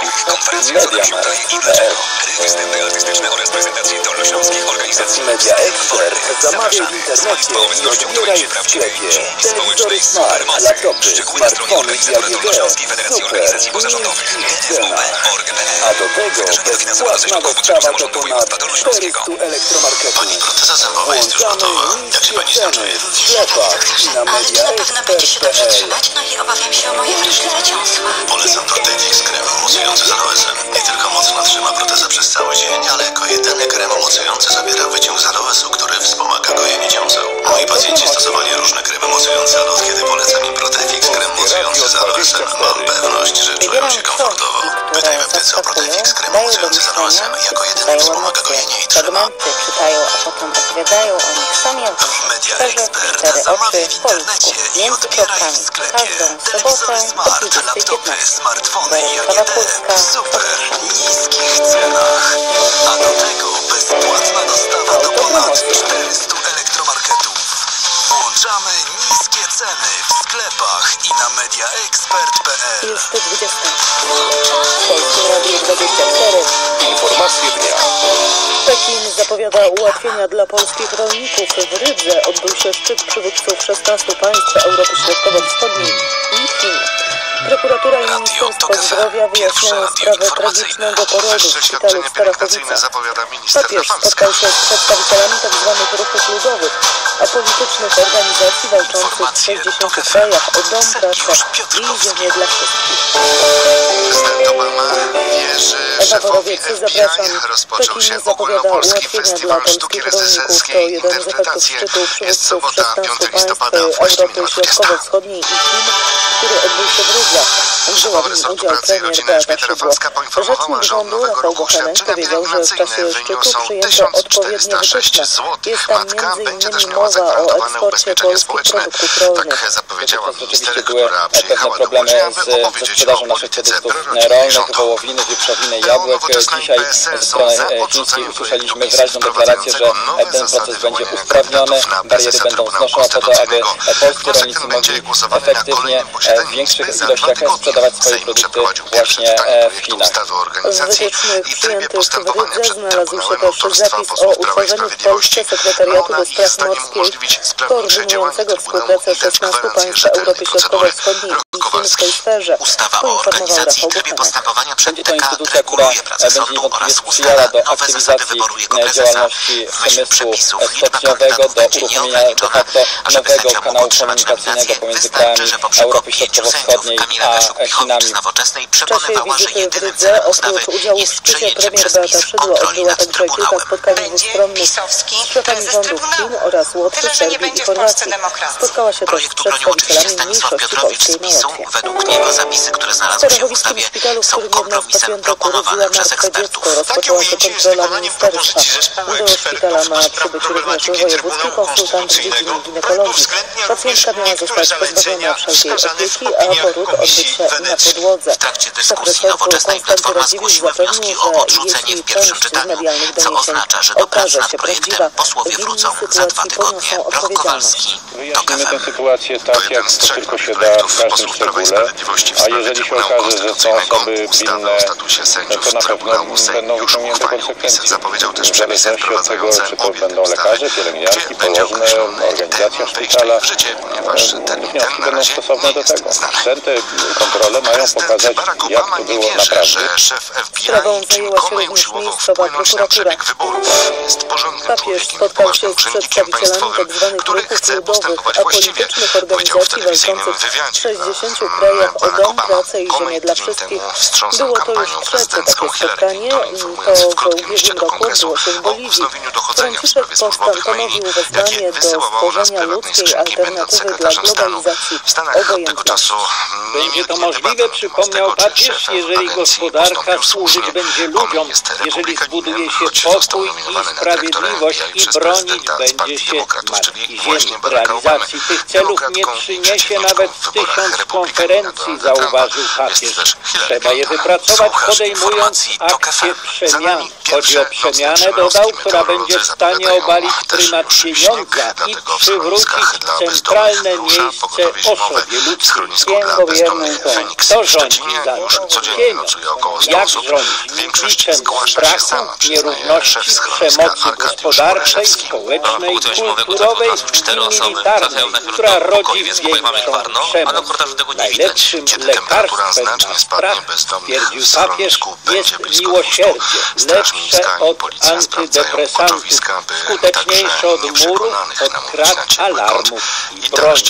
MediaMarkt. Występy artystyczne oraz prezentacje dolnośląskich organizacji. Media Expert. Zamawiaj w internecie i odbieraj w sklepie. Telewizory smart, laptopy, smartfony i A G D. Super, niskich cenach. A do tego bezpłatna dostawa do ponad czterystu elektromarketów. Włączamy niskie ceny w sklepach i na media expert kropka p l. No i obawiam się o moje wrażliwe ciąsła. Polecam Protefix krem mocujący z aloesem. Nie tylko mocno trzyma protezę przez cały dzień, ale jako jedyny krem mocujący zawiera wyciąg z aloesu, który wspomaga gojenie ciąseł. Moi pacjenci stosowali różne kremy mocujące, ale od kiedy polecam im Protefix krem mocujący z aloesem, mam pewność, że czują się komfortowo. Pytaj w aptece o Protefix krem mocujący z aloesem. Jako jedyny wspomaga gojenie i trzyma. Fragmenty czytają, a potem opowiadają o nich sami autorzy. Media Cztery Expert zamawiaj w internecie i odbieraj w sklepie. Telewizory smart, laptopy, smartfony i A G D w super niskich cenach. A do tego bezpłatna dostawa do ponad czterystu elektromarketów. Włączamy niskie ceny w sklepach i na media expert kropka p l. Jest dwudziesta. Polskie Radio dwadzieścia cztery. Informacje dnia. Pekin zapowiada ułatwienia dla polskich rolników. W Rydze odbył się szczyt przywódców szesnastu państw Europy Środkowo-Wschodniej i Chin. Prokuratura i Ministerstwo Zdrowia wyjaśniają sprawę tragicznego porodu w szpitalu w Starachowicach. Papież spotkał się z przedstawicielami tzw. ruchów ludowych, a politycznych organizacji walczących w sześćdziesięciu krajach o dom, pracę i ziemię dla wszystkich. Ewa Borowiec, zapraszam. Pekin zapowiada ułatwienia dla polskich rolników. To jeden z efektów szczytu przywódców szesnastu państw Europy Środkowo-Wschodniej i Chin, który odbył się w Rydze. Węgla. Wzięła w nim udział premier Beata Szydło. Rzecznik rządu Rafał Bochenek powiedział, że w czasie szczytu przyjęto odpowiednie wytyczne. Jest tam między innymi mowa o eksporcie polskich produktów rolnych. Rzeczywiście były pewne problemy z sprzedażą naszych produktów rolnych, wołowiny, wieprzowiny, jabłek. Dzisiaj ze strony chińskiej usłyszeliśmy wyraźną deklarację, że ten proces będzie usprawniony, bariery będą znoszone po to, aby polscy rolnicy mogli efektywnie w większych ilościach sprzedawać swoje produkty właśnie w Chinach. W wytycznych przyjętych w Rydze znalazł się też zapis o utworzeniu w Polsce sekretariatu do spraw morskich, koordynującego współpracę szesnastu państw Europy Środkowo-Wschodniej i Chin w tej sferze. Ustawa o organizacji i trybie postępowania przed Będzie to T K instytucja, która reguluje pracę będzie sądu niewątpliwie oraz sprzyjała ustala do nowe zasady aktywizacji wyboru jego prezesa. działalności W myśl przemysłu przepisów liczba stopniowego, kandydatów do będzie uruchomienia de nieograniczona, facto a żeby nowego sędzia mógł kanału otrzymać komunikacyjnego nominację, pomiędzy krajami wystarczy, że poprzednio Europy pięciu sędziów Środkowo-Wschodniej Kamila a Kaszub-Pichowicz z Chinami. Nowoczesnej W czasie przekonywała, że wizyty w jedynym Rydze celem ustawy oprócz udziału w jest szczycie przejęcie premier przez Beata PiS Szydło kontroli odbyła nad także kilka Trybunałem. spotkań Będzie dwustronnych pisowski z szefami prezes rządów Trybunału. Chin oraz Łotwy, Tyle, że nie Serbii i będzie w Polsce Chorwacji. demokracji. Spotkała się też z Projektu bronił oczywiście przedstawicielami Stanisław mniejszości Piotrowicz z polskiej na PiSu. Łotwie. Według niego zapisy, które W znalazły się w Starowowickim ustawie, szpitalu, w są którym jedna z kompromisem pacjentek proponowanym urodziła przez martwe ekspertów. dziecko, rozpoczęła się kontrola ministerstwa. Do szpitala ma przybyć również wojewódzki konsultant w dziedzinie ginekologii. Pacjentka miała zostać pozbawiona wszelkiej opieki, a poród odbyć się na podłodze. W trakcie Szef dyskusji resortu Nowoczesna i Konstanty Platforma Radziwiłł zgłosiły wnioski zapewnił, o że odrzucenie jeśli w pierwszym część z czytaniu, medialnych co doniesień oznacza, że do prac okaże nad się projektem prawdziwa, posłowie winni wrócą za dwa sytuacji tygodnie. poniosą Roch odpowiedzialność. Kowalski, Wyjaśnimy tę sytuację tak, jak to tylko się da w każdym szczególe, a jeżeli się okaże, że są osoby winne, to na pewno będą wyciągnięte konsekwencje. W zależności od tego, czy to będą lekarze, pielęgniarki, położne, organizacja szpitala, wnioski będą stosowne do tego. Te kontrole mają pokazać, jak to było naprawdę. Sprawą zajęła się również miejscowa prokuratura. Papież spotkał się z przedstawicielami tzw. ruchów ludowych, apolitycznych organizacji walczących w sześćdziesięciu krajach o dom, pracę i ziemię dla wszystkich. Było to już trzecie takie spotkanie, to w ubiegłym roku odbyło się w Boliwii. Franciszek postanowił wezwanie do stworzenia ludzkiej alternatywy dla globalizacji obojętności. Będzie to możliwe, przypomniał papież, jeżeli gospodarka służyć będzie ludziom, jeżeli zbuduje się pokój i sprawiedliwość i bronić będzie się matki ziemi. Realizacji tych celów nie przyniesie nawet tysiąc konferencji, zauważył papież. Trzeba je wypracować, podejmując akcję przemian. Chodzi o przemianę, dodał, która będzie w stanie obalić prymat pieniądza i przywrócić centralne miejsce osobie ludzkiej. Gobierną to kto rządzi za pieniądz? Jak rządzi? Biczem strachu, nierówności, przemocy gospodarczej, społecznej, kulturowej i militarnej, która rodzi większą przemoc. Najlepszym lekarstwem na strach, stwierdził papież, jest miłosierdzie, lepsze od antydepresantów, skuteczniejsze od murów, od krat, alarmów i broni.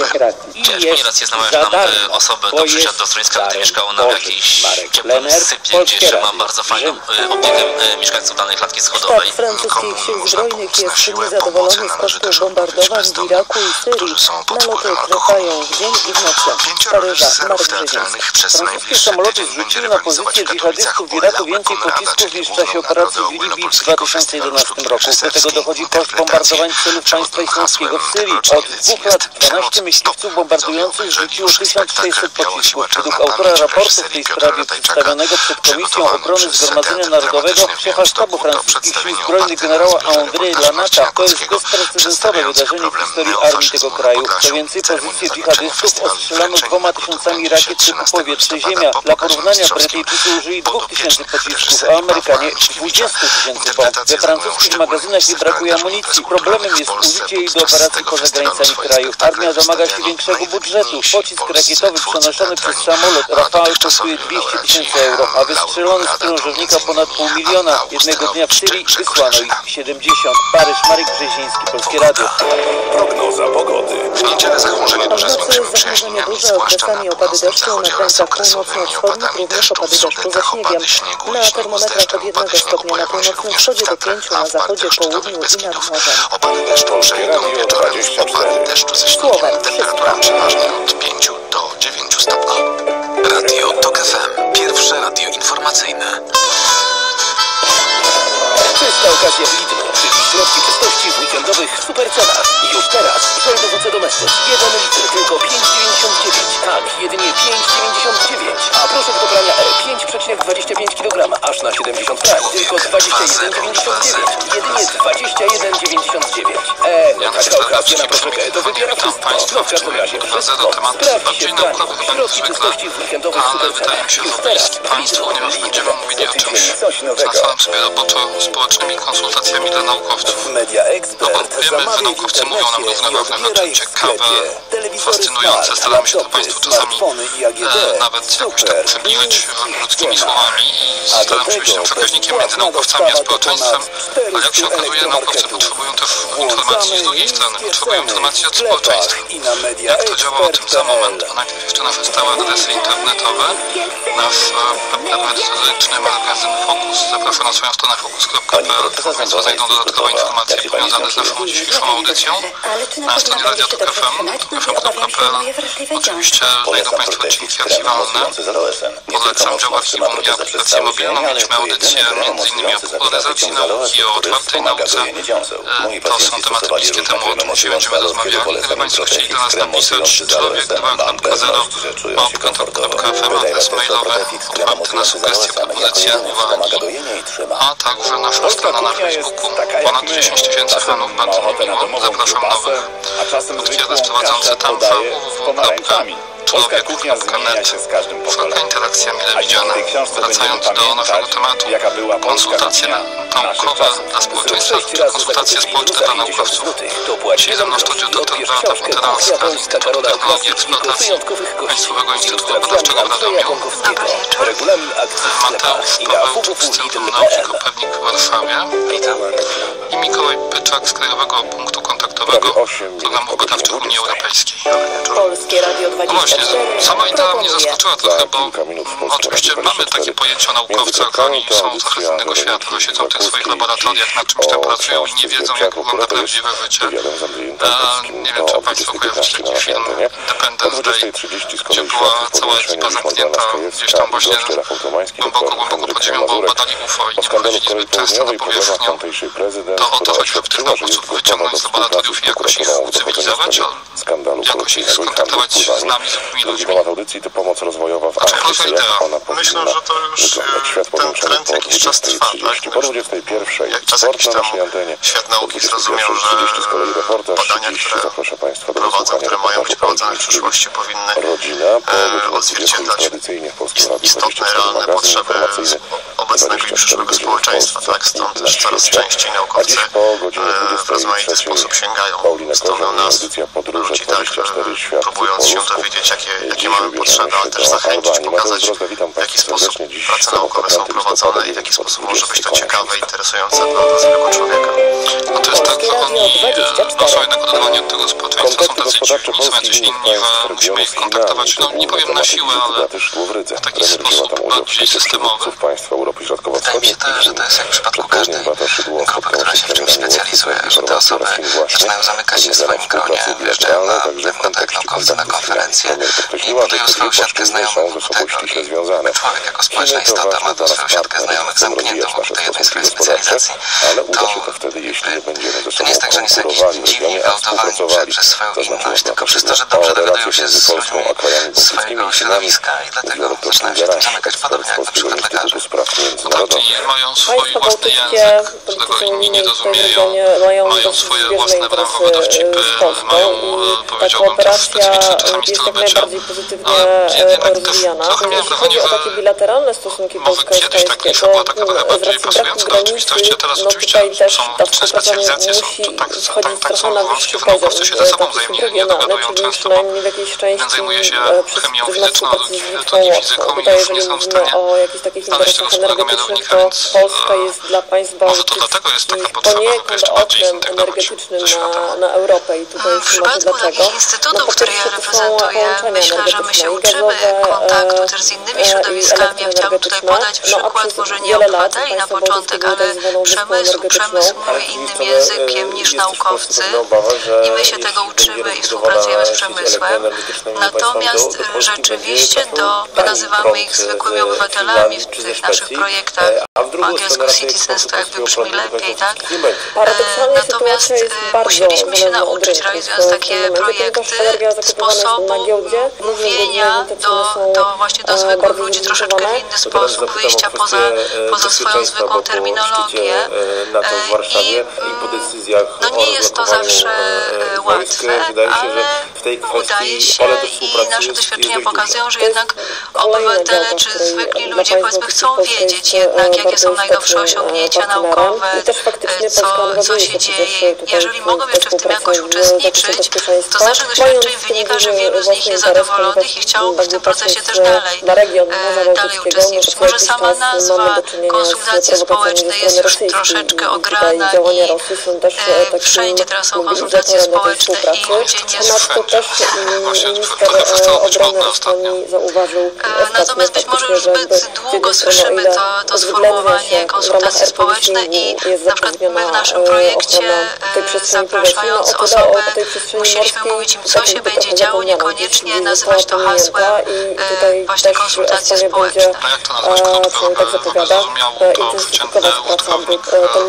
I jest za darmo, osobę bo do przysiad jest do Strońska, gdy darem mieszkało na Bożym. jakiejś Marek ciepłym Lenner, sypie, Polskie gdzie Radio. mam bardzo fajną y, opiekę y, mieszkańców danej klatki Sztab schodowej. francuskich sił zbrojnych jest niezadowolony z kosztów bombardowań w Iraku i Syrii. Naloty trwają w dzień i w nocy. Z Paryża Marek Brzeziński. Francuskie samoloty zrzuciły na pozycje dżihadystów w Iraku więcej pocisków niż w czasie operacji w Libii w dwa tysiące jedenastym roku. Do tego dochodzi koszt bombardowań celów państwa islamskiego w Syrii. Od dwóch lat dwanaście myśliwców bombardujących rzuciło tysiąc sześćset pocisków. Według autora raportu w tej sprawie przedstawionego przed Komisją Obrony Zgromadzenia Narodowego szefa sztabu francuskich sił zbrojnych generała André Lanata, to jest bezprecedensowe wydarzenie w historii armii tego kraju. Co więcej, pozycje dżihadystów ostrzelano dwoma tysiącami rakiet typu powietrze-ziemia. Dla porównania Brytyjczycy użyli dwóch tysięcy pocisków, a Amerykanie dwudziestu tysięcy bomb. We francuskich magazynach nie brakuje amunicji. Problemem jest użycie jej do operacji poza granicami kraju. Armia domaga się większego budżetu. Pocisk rakietowy przenoszony przez samolot Rafale kosztuje dwieście tysięcy euro, a wystrzelony z krążownika ponad pół miliona. Jednego dnia w Syrii wysłano ich siedemdziesiąt. Paryż, Marek Brzeziński, Polskie Radio. Prognoza pogody. W niedzielę zachmurzenie duże z większymi Zachmurzenie przejaśnieniami, duże, zwłaszcza na okresami opady północnym deszczu, na zachodzie oraz krańcach okresowymi północno-wschodnich opadami również deszczu, opady w deszczu ze Sudetach śniegiem. opady śniegu Na i śniegu z termometrach deszczem. od jednego Opady śniegu stopnia na pojawią się północnym również wschodzie w do Tatrach, pięciu a na w zachodzie, Bardeszczu do południu i nad Beskidów. morzem. Opady deszczu przejdą w wieczorem, opady deszczu ze śniegiem. Słowem Temperatura przeważnie od pięciu do dziewięciu stopni. Radio TOK F M. Pierwsze radio informacyjne. Czysta okazja w Lidlu, czyli środki czystości w weekendowych super cenach. Już teraz żel do W C Domestos jeden litr tylko pięć dziewięćdziesiąt dziewięć. Tak, jedynie pięć dziewięćdziesiąt dziewięć. A proszek do prania E pięć przecinek dwadzieścia pięć kilograma aż na siedemdziesiąt gramów tylko dwadzieścia jeden dziewięćdziesiąt dziewięć. Jedynie dwadzieścia jeden dziewięćdziesiąt dziewięć. E, no taka okazja na proszek E to wybiera wszystko. No w każdym razie wszystko. Sprawdzi się w praniu. Środki czystości w weekendowych super cenach. Już teraz Państwo, ponieważ będziemy mówili o czymś, nazwałem sobie roboczo społecznymi konsultacjami dla naukowców. No bo wiemy, że naukowcy mówią nam różne ważne rzeczy, ciekawe, fascynujące, staramy się to Państwu czasami e, nawet jakoś tak przybliżyć ludzkimi słowami i staramy się być tym przekaźnikiem między naukowcami a społeczeństwem, ale jak się okazuje, naukowcy potrzebują też informacji z drugiej strony, potrzebują informacji od społeczeństwa. Jak to działa, o tym za moment, a najpierw jeszcze nasze stałe adresy internetowe, nasz emerytoryczny magazyn Focus, zapraszam na swoją stronę focus kropka p l, Państwo znajdą dodatkowe informacje powiązane z naszą dzisiejszą audycją. Na stronie radia TOK F M, tok f m kropka p l. Oczywiście znajdą Państwo odcinki archiwalne. Polecam dział archiwum i aplikację mobilną. Mieliśmy audycję m.in. o popularyzacji nauki, o otwartej nauce. To są tematy bliskie temu, o czym dzisiaj będziemy rozmawiali. Gdyby Państwo chcieli do nas napisać człowiek dwa kropka zero małpa tok kropka f m, adres mailowy otwarty na sugestie, propozycje, uwagi. A także nasza strona na Facebooku. Ponad dziesięć tysięcy fanów, bardzo mi miło. Zapraszam nowych. Odkiedyś prowadzący tam w w w kropka człowiek kropka net. Wszelka interakcja mile widziana. Wracając do naszego tematu, konsultacje naukowe dla społeczeństwa, czy konsultacje społeczne dla naukowców. Dzisiaj ze mną w studiu dr Beata Futeralska, Instytut Technologii i Eksploatacji Państwowego Instytutu Badawczego w Radomiu. Mateusz Pawełczyk z Centrum Nauki Kopernik w Warszawie. I Mikołaj Pyczak z Krajowego Punktu Kontaktowego Programów Badawczych Unii Europejskiej. Polskie Radio dwadzieścia cztery. Właśnie, sama idea mnie zaskoczyła trochę, bo oczywiście mamy takie pojęcie o naukowcach, oni są trochę z innego świata, że siedzą w tych swoich laboratoriach, nad czymś tam pracują i nie wiedzą, jak wygląda prawdziwe życie. E, nie wiem, czy Państwo kojarzycie taki film Independence Day, gdzie była cała ekipa zamknięta gdzieś tam właśnie głęboko, głęboko pod ziemią, bo badali U F O i nie wychodzili zbyt często na powierzchnię. To o to chodzi, żeby tych naukowców wyciągnąć z laboratoriów i jakoś ich ucywilizować, jakoś ich skontaktować z nami, z ludźmi. Audycji to pomoc rozwojowa w Afryce, jak ona Myślę, że to już ten trend jakiś czas trwa, tak? Po dwudziestej pierwszej jak czas jakiś temu świat nauki zrozumiał, że badania, które prowadzą, które mają być prowadzone w przyszłości, powinny e, odzwierciedlać istotne, realne potrzeby obecnego i przyszłego społeczeństwa, tak? Stąd też coraz częściej naukowcy e, w rozmaity sposób sięgają w stronę nas, ludzi, tak? Próbując się dowiedzieć, jakie, jakie mamy potrzeby, ale też zachęcić, pokazać, w jaki sposób prace naukowe są prowadzone i w jaki sposób może być to ciekawe i interesujące dla zwykłego człowieka. No to jest tak, że oni noszą jednak odwołanie od tego społeczeństwa, są tacy dziwni, są jacyś inni, że musimy ich kontaktować, no nie powiem na siłę, ale w taki sposób bardziej systemowy. Wydaje mi się też, że to jest jak w przypadku każdej grupy, która się w czymś specjalizuje, że te osoby zaczynają zamykać się w swoim gronie, wyjeżdżają na pewno tak naukowcy na konferencje i budują swoją siatkę znajomych wokół tego. Człowiek jako społeczna istota ma tą swoją siatkę znajomych zamkniętą wokół tej jednej swojej specjalizacji. To, to nie jest tak, że oni są jakieś dziwni, wyautowani przez swoją inność, tylko przez to, że dobrze dogadują się z ludźmi z swojego środowiska i dlatego zaczynają się w tym zamykać, podobnie jak na przykład lekarze. No tak, czyli mają swój własny język, którego inni nie rozumieją, mają swoje własne branżowe dowcipy, mają, powiedziałbym, też specyficzne czasami styl bycia, ale jednak trochę miałem wrażenie, że może kiedyś tak nisza była taka trochę bardziej pasująca do rzeczywistości, a teraz oczywiście są różne specjalizacje, są tak, tak, tak są wąskie, że naukowcy się ze sobą wzajemnie nie dogadują często, bo jeden zajmuje się chemią fizyczną, a drugi nie fizyką i już nie są w stanie znaleźć tego wspólnego mianownika, więc e, może to dlatego jest taka potrzeba, żeby jeszcze bardziej zintegrować ze światem. Na Europę i tutaj w przypadku takich instytutów, które ja reprezentuję, myślę, że my się uczymy kontaktu też z innymi środowiskami. Ja chciałabym tutaj podać przykład, może nie obywateli na początek, ale przemysłu. Przemysł mówi innym językiem niż też naukowcy i my się tego uczymy i współpracujemy z przemysłem. Natomiast rzeczywiście do, nazywamy ich zwykłymi obywatelami w tych naszych projektach, po angielsku citizens to jakby brzmi lepiej, tak? Natomiast musieliśmy się nauczyć, realizując takie projekty, sposobu mówienia do, do właśnie do zwykłych ludzi troszeczkę w inny sposób, wyjścia poza, poza swoją zwykłą terminologię. I no nie jest to zawsze łatwe, ale udaje się i nasze doświadczenia pokazują, że jednak obywatele czy zwykli ludzie powiedzmy chcą wiedzieć jednak, jakie są najnowsze osiągnięcia naukowe, co, co się dzieje. Jeżeli mogą jeszcze w tym jakoś uczestniczyć, to z naszych doświadczeń wynika, że wielu z nich jest zadowolonych i chciałoby w tym procesie też dalej, dalej uczestniczyć. Może sama nazwa konsultacji społecznej jest już troszeczkę ograna i e, wszędzie teraz są konsultacje społeczne i ludzie nie są. Natomiast być może już zbyt długo słyszymy to, to sformułowanie konsultacje społeczne i na przykład my w naszym projekcie zapraszając osoby musieliśmy mówić im, co się będzie działo, niekoniecznie nazywać to hasłem właśnie konsultacje społeczne. A jak to nazwać krótko, żeby zrozumiał to przeciętny użytkownik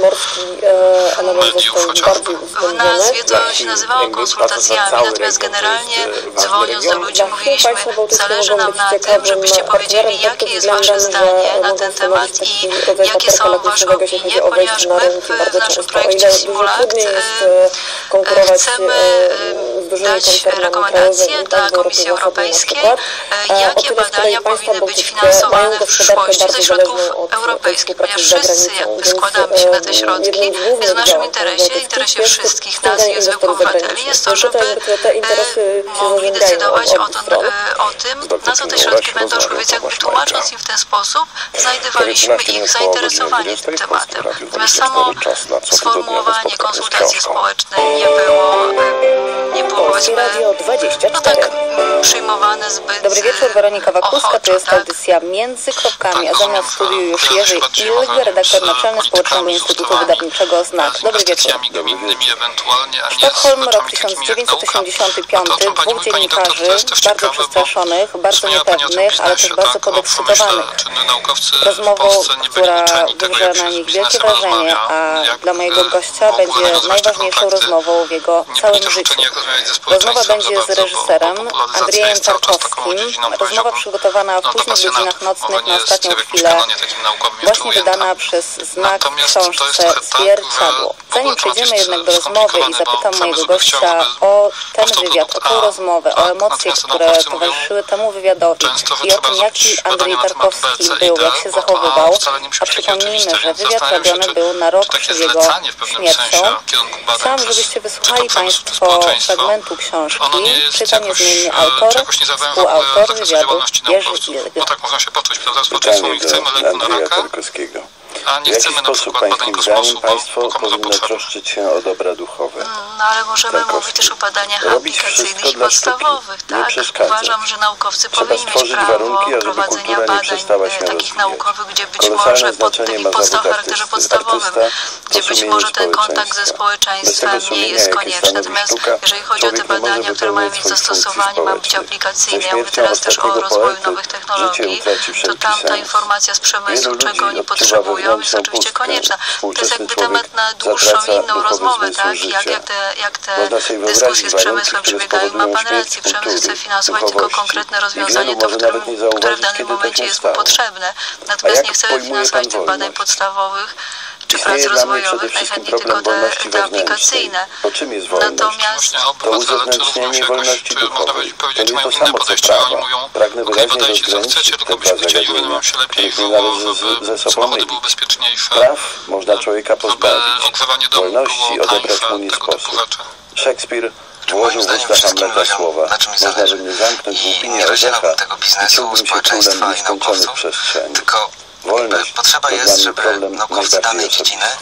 mediów chociażby? W nazwie to się nazywało konsultacjami, natomiast generalnie dzwoniąc do ludzi mówiliśmy, zależy nam na tym, żebyście powiedzieli, jakie jest wasze zdanie na ten temat i jakie są wasze opinie, ponieważ my w naszym projekcie Simulakt chcemy dać rekomendacje dla Komisji Europejskiej, jakie badania powinny być finansowane w przyszłości ze środków europejskich, ponieważ wszyscy jakby składamy się na te środki, więc w naszym interesie, interesie wszystkich nas i zwykłych obywateli jest to, żeby mogli decydować o, to, o tym, na co te środki będą szły, więc jakby tłumacząc im w ten sposób, znajdowaliśmy ich zainteresowanie tym tematem. Natomiast samo sformułowanie konsultacji społecznej nie było, nie było powiedzmy, no tak przyjmowane zbyt Dobry wieczór, Weronika Wakuska, to jest audycja Między Kropkami, a ze mną w studiu już Jerzy Ilg, redaktor naczelny Społecznego Instytutu Wydawniczego Znak. Dobry wieczór. Sztokholm, rok tysiąc dziewięćset osiemdziesiąty piąty, dwóch dziennikarzy, bardzo przestraszonych, bardzo niepewnych, ale też bardzo podekscytowanych. Rozmową, która wywrze na nich wielkie wrażenie, a dla mojego gościa będzie najważniejszą rozmową w jego całym życiu. Rozmowa będzie z reżyserem Andrzejem Tarkowskim. Rozmowa przygotowana w późnych godzinach nocnych na ostatnią chwilę, właśnie wydana przez Znak w książce Zwierciadło. Zanim przejdziemy jednak do rozmowy i zapytam mojego gościa o ten wywiad, o tę rozmowę, o emocje, które towarzyszyły temu wywiadowi i o tym, jaki Andrzej Tarkowski był, jak się zachowywał, a przypomnijmy, że wywiad robiony był na rok przed jego śmiercią. Chciałam, żebyście wysłuchali Państwo fragmentu książki. Czyta niezmiennie autor, współautor wywiadu Jerzy Ilg. Bo tak można się poczuć, prawda? Społeczeństwo nie chcemy leku na raka, a nie chcemy na przykład badań kosmosu, bo, bo komu to potrzeba. Troszczyć się o dobra duchowe. No ale możemy Tarkowski. mówić też o badaniach aplikacyjnych i podstawowych, tak? Uważam, że naukowcy Trzeba powinni mieć prawo warunki, prowadzenia badań takich rozwijać. naukowych, gdzie być Kolosalne może pod tymi podstaw o charakterze podstawowym, gdzie być może ten kontakt ze społeczeństwem nie jest konieczny. Natomiast jeżeli chodzi o te badania, które mają mieć zastosowanie, mają być aplikacyjne, ja mówię teraz też o rozwoju nowych technologii, to tam ta informacja z przemysłu, czego oni potrzebują, jest oczywiście konieczna. To jest jakby temat na dłuższą inną rozmowę, tak? Jak, jak, te, jak te dyskusje z przemysłem przebiegają. Ma Pan rację, przemysł chce finansować tylko konkretne rozwiązanie, to, w którym, które w danym momencie jest mu potrzebne. Natomiast nie chcemy finansować tych badań podstawowych czy prac rozwojowych, najchętniej tylko te, te aplikacyjne. Natomiast to uzewnętrznienie wolności duchowej. To nie to samo co prawa. Pragnę wyraźnie rozgraniczyć te dwa zagadnienia, których nie należy ze sobą mylić. Praw można człowieka pozbawić, wolności odebrać mu nie sposób. Szekspir włożył w usta Hamleta słowa: można by mnie zamknąć w łupinie orzecha i czułbym się królem nieskończonych przestrzeni. Wolność potrzeba to jest, żeby naukowcy danej dziedziny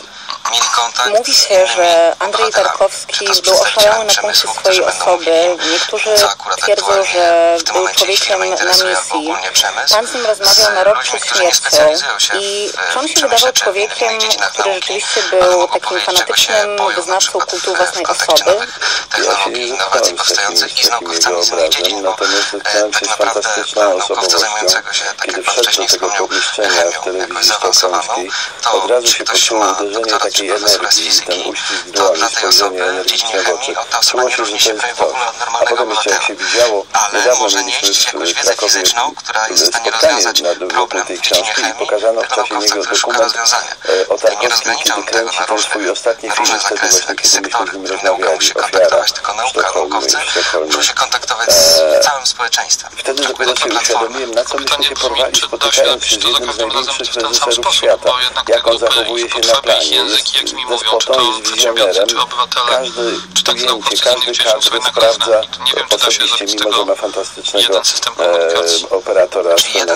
mieli kontakt. Mówi się, że Andrzej Tarkowski był oszalony na punkcie swojej osoby. Niektórzy twierdzą, że był człowiekiem na misji. Pan z nim rozmawiał na rok przed śmiercią i czy on się wydawał człowiekiem, który rzeczywiście był takim fanatycznym wyznawcą kultu własnej osoby? Technologii, innowacji powstających i z naukowcami z mojej dziedziny, bo tak naprawdę naukowca zajmującego się, tak jak pan wcześniej wspomniał, chemią jakoś zaawansowaną, to czy ktoś ma doktorat czy profesora z fizyki, to dla tej osoby w dziedzinie chemii ta osoba nie różni się w ogóle od normalnego obywatela. Ale może nieść jakąś wiedzę fizyczną, która jest w stanie rozwiązać problem w dziedzinie chemii, tego naukowca, który szuka rozwiązania. Nie rozgraniczam tego na różne, różne zakresy, takie sektory, w których nauka musi kontaktować tylko nauka, naukowcy muszą się kontaktować z całym społeczeństwem. Wtedy dopiero się uświadomiłem, na co myśmy się porwali, spotykając się z jednym z największych reżyserów świata. Jak on zachowuje się na planie. Jest despotą, jest wizjonerem. Każde ujęcie, każdy kadr sprawdza osobiście, mimo że ma fantastycznego e, operatora,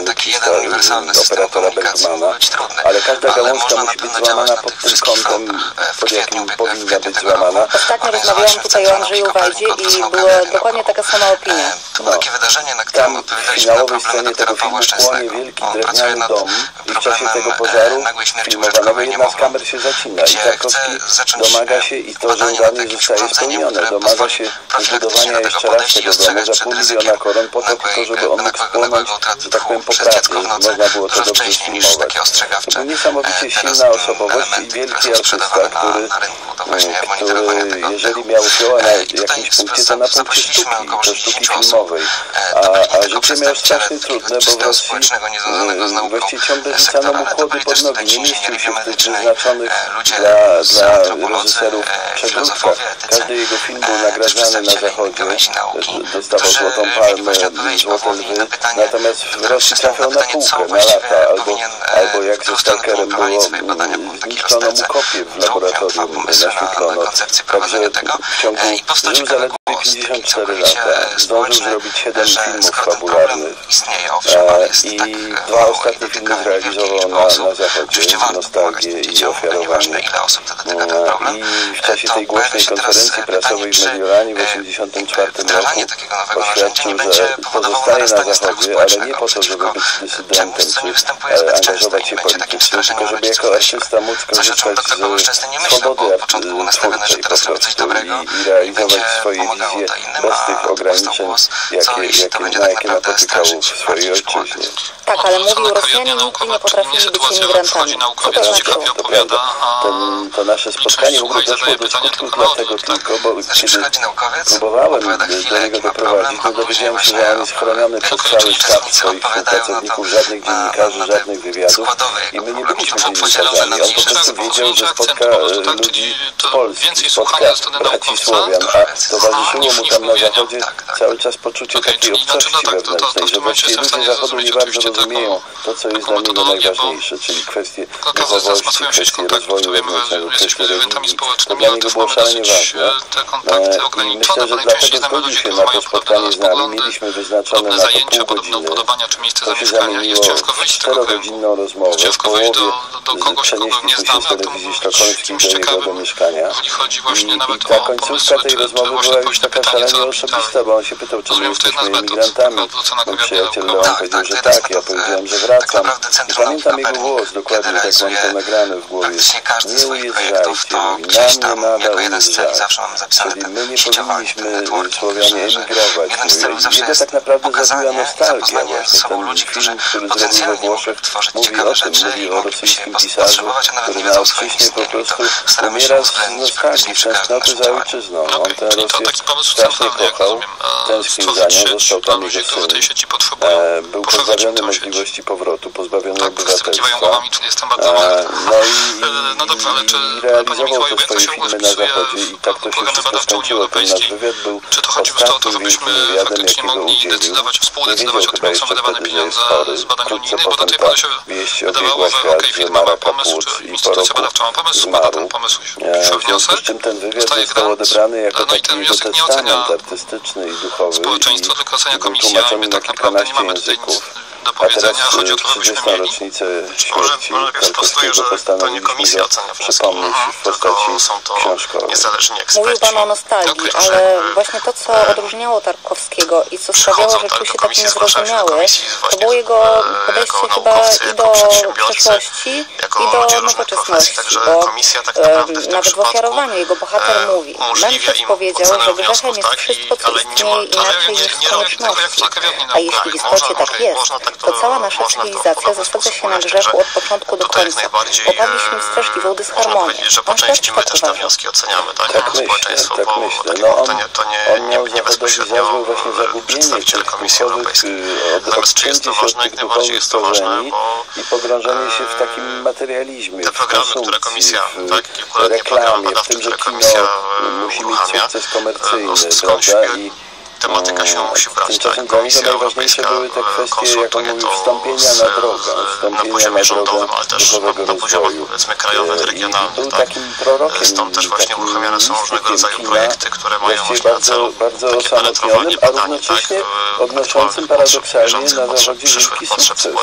operatora Bergmana. Ale każda gałązka musi być złamana pod tym kątem, pod jakim powinna być złamana. Ostatnio rozmawiałam tutaj o Andrzeju Wajdzie i była dokładnie taka sama opinia. To było takie wydarzenie, na którym odpowiadaliśmy na problemy doktora Pawła Szczęsnego. On pracuje nad problemem nagłej śmierci łóżeczkowej jedna z kamer się zacina i Tarkowski domaga się i to żądanie zostaje spełnione. Domaga się wybudowania jeszcze raz tego domu za pół miliona koron po to, tylko żeby on mógł spłynąć, że tak powiem, poprawnie. Można było to dobrze filmować. To był niesamowicie silna osobowość i wielki artysta, który, który jeżeli miał fioła na jakimś punkcie, to na punkcie sztuki, to sztuki filmowej. A, a życie miał strasznie trudne, bo w Rosji właściwie ciągle rzucano mu kłody pod nogi. Nie mieścił się w tych wyznaczonych dla, dla reżyserów przegródkach. Każdy jego film był nagradzany na Zachodzie, dostawał Złotą Palmę, Złote Lwy, natomiast w Rosji trafiał na półkę, na lata, albo, albo jak ze Stalkerem było, zniszczono mu kopię w laboratorium, naświetlono. Także w ciągu żył zaledwie pięćdziesiąt cztery lata. Zdążył zrobić siedem filmów fabularnych i dwa ostatnie filmy zrealizował na, na Zachodzie, Nostalgię i Ofiarowanie. I w czasie tej głośnej konferencji prasowej w Mediolanie w tysiąc dziewięćset osiemdziesiątym czwartym roku oświadczył, że pozostaje na Zachodzie, ale nie po to, żeby być dysydentem czy angażować się politycznie, tylko żeby jako artysta móc korzystać z swobody twórczej po prostu i, i realizować swoje wizje bez tych ograniczeń, jakie, jakie, na jakie napotykał w swojej ojczyźnie. Tak, ale mówił, Rosjanie nigdy nie potrafili być imigrantami. Co to znaczyło? To prawda. Ten, to nasze spotkanie w ogóle doszło do skutku dlatego tylko, bo kiedy próbowałem do niego doprowadzić, to dowiedziałem się, że on jest chroniony przez cały sztab swoich pracowników, żadnych dziennikarzy, żadnych wywiadów i my nie byliśmy dziennikarzami. On po prostu wiedział, że spotka ludzi z Polski, spotka braci Słowian, a towarzyszyło mu tam na Zachodzie cały czas poczucie takiej obcości wewnętrznej, że właściwie ludzie Zachodu nie bardzo rozumieją to, co jest dla niego najważniejsze, czyli kwestie duchowości, kwestie rozwoju wewnętrznego, kwestie religii. To dla niego było szalenie ważne. I myślę, że dlatego zgodził się na to spotkanie z nami. Mieliśmy wyznaczone na to pół godziny. To się zamieniło w czterogodzinną rozmowę. W połowie przenieśliśmy się z telewizji sztokholmskiej do jego do mieszkania. I, I ta końcówka tej rozmowy była już taka szalenie osobista, bo on się pytał, czy my jesteśmy imigrantami. Mój przyjaciel Leon powiedział, że tak. Ja powiedziałem, że wracam. I pamiętam jego głos, dokładnie tak mam to nagrane w głowie. Nie ujeżdżajcie, nam nie nada ujeżdżać. Czyli my nie powinniśmy, Słowianie, emigrować. Jego tak naprawdę zabiła nostalgia właśnie. Ten film, który zrobił we Włoszech, mówi o tym, mówi o rosyjskim pisarzu, który na ojczyźnie po prostu umiera z nostalgii, tęsknoty za ojczyzną. On tę Rosję strasznie kochał, tęsknił za nią, został tam jego syn. Był pozbawiony możliwości powrotu, pozbawiony obywatelstwa. No i, i realizował te swoje filmy na Zachodzie i tak to się wszystko skończyło. Ten nasz wywiad był ostatnim wielkim wywiadem, jakiego udzielił. Nie wiedział chyba jeszcze wtedy, że jest chory. Wkrótce potem ta wieść obiegła świat, że ma raka płuc i po roku zmarł. W związku z czym ten wywiad został odebrany jako taki jego testament artystyczny i duchowy i był tłumaczony na kilkanaście języków. do powiedzenia. Chodzi o to, żebyśmy mieli. rocznicę śmierci Tarkowskiego postanowiliśmy przypomnieć w postaci książkowej. Mówił Pan o nostalgii, ale właśnie to, co odróżniało Tarkowskiego i co sprawiało, że czuł się taki niezrozumiały, to było jego podejście chyba i do przeszłości, i do nowoczesności, bo nawet w ofiarowaniu jego bohater mówi, Mędrzec powiedział, że grzechem jest wszystko, co istnieje inaczej niż z konieczności. A jeśli w istocie tak jest, to cała nasza cywilizacja zasadza się na grzechu od początku do końca. Popadliśmy w straszliwą dysharmonię. On też tak uważa. Tak myślę, tak myślę. No on, on miał zawodowy właśnie zagubienie tych duchowych, odcięcie się od tych duchowych stworzeń i pogrążenie się w takim materializmie, w konsumpcji, w reklamie, w tym, że kino musi mieć sukces komercyjny, prawda? I tematyka się musi brać. Tymczasem dla niego najważniejsze były te kwestie, jak on mówił, wstąpienia na drogę, wstąpienia na drogę duchowego rozwoju. I był takim prorokiem, stąd też właśnie uruchamiane są różnego rodzaju projekty, które mają właśnie na celu bardzo osamotnionym, a równocześnie odnoszącym paradoksalnie na zachodzie wielki sukces.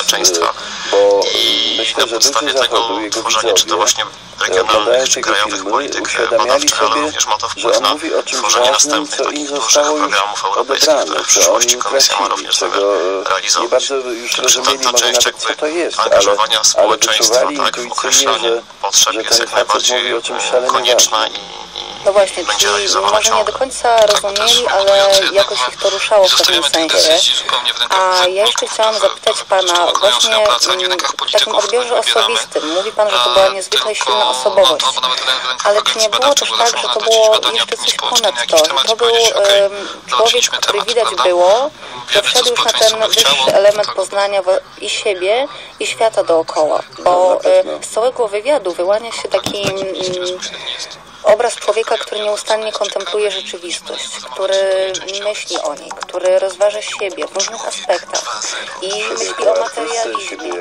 Bo myślę, że ludzie zachodu, jego widzowie, oglądając jego filmy, uświadamiali sobie, że on mówi o czymś ważnym, co im zostało już odebrane, co oni utracili, czego nie bardzo już rozumieli może nawet, co to jest, ale, ale wyczuwali intuicyjnie, że, że ten facet mówi o czymś szalenie ważnym. No właśnie, czyli może nie do końca rozumieli, ale jakoś ich to ruszało w pewnym sensie. A ja jeszcze chciałam zapytać Pana właśnie w takim odbiorze osobistym. Mówi Pan, że to była niezwykle silna osobowość. Ale czy nie było też tak, że to było jeszcze coś ponad to? Że to był człowiek, który widać było, że wszedł już na ten wyższy element poznania i siebie, i świata dookoła. Bo z całego wywiadu wyłania się taki obraz człowieka, który nieustannie kontempluje rzeczywistość, który myśli o niej, który rozważa siebie w różnych aspektach i myśli o materializmie,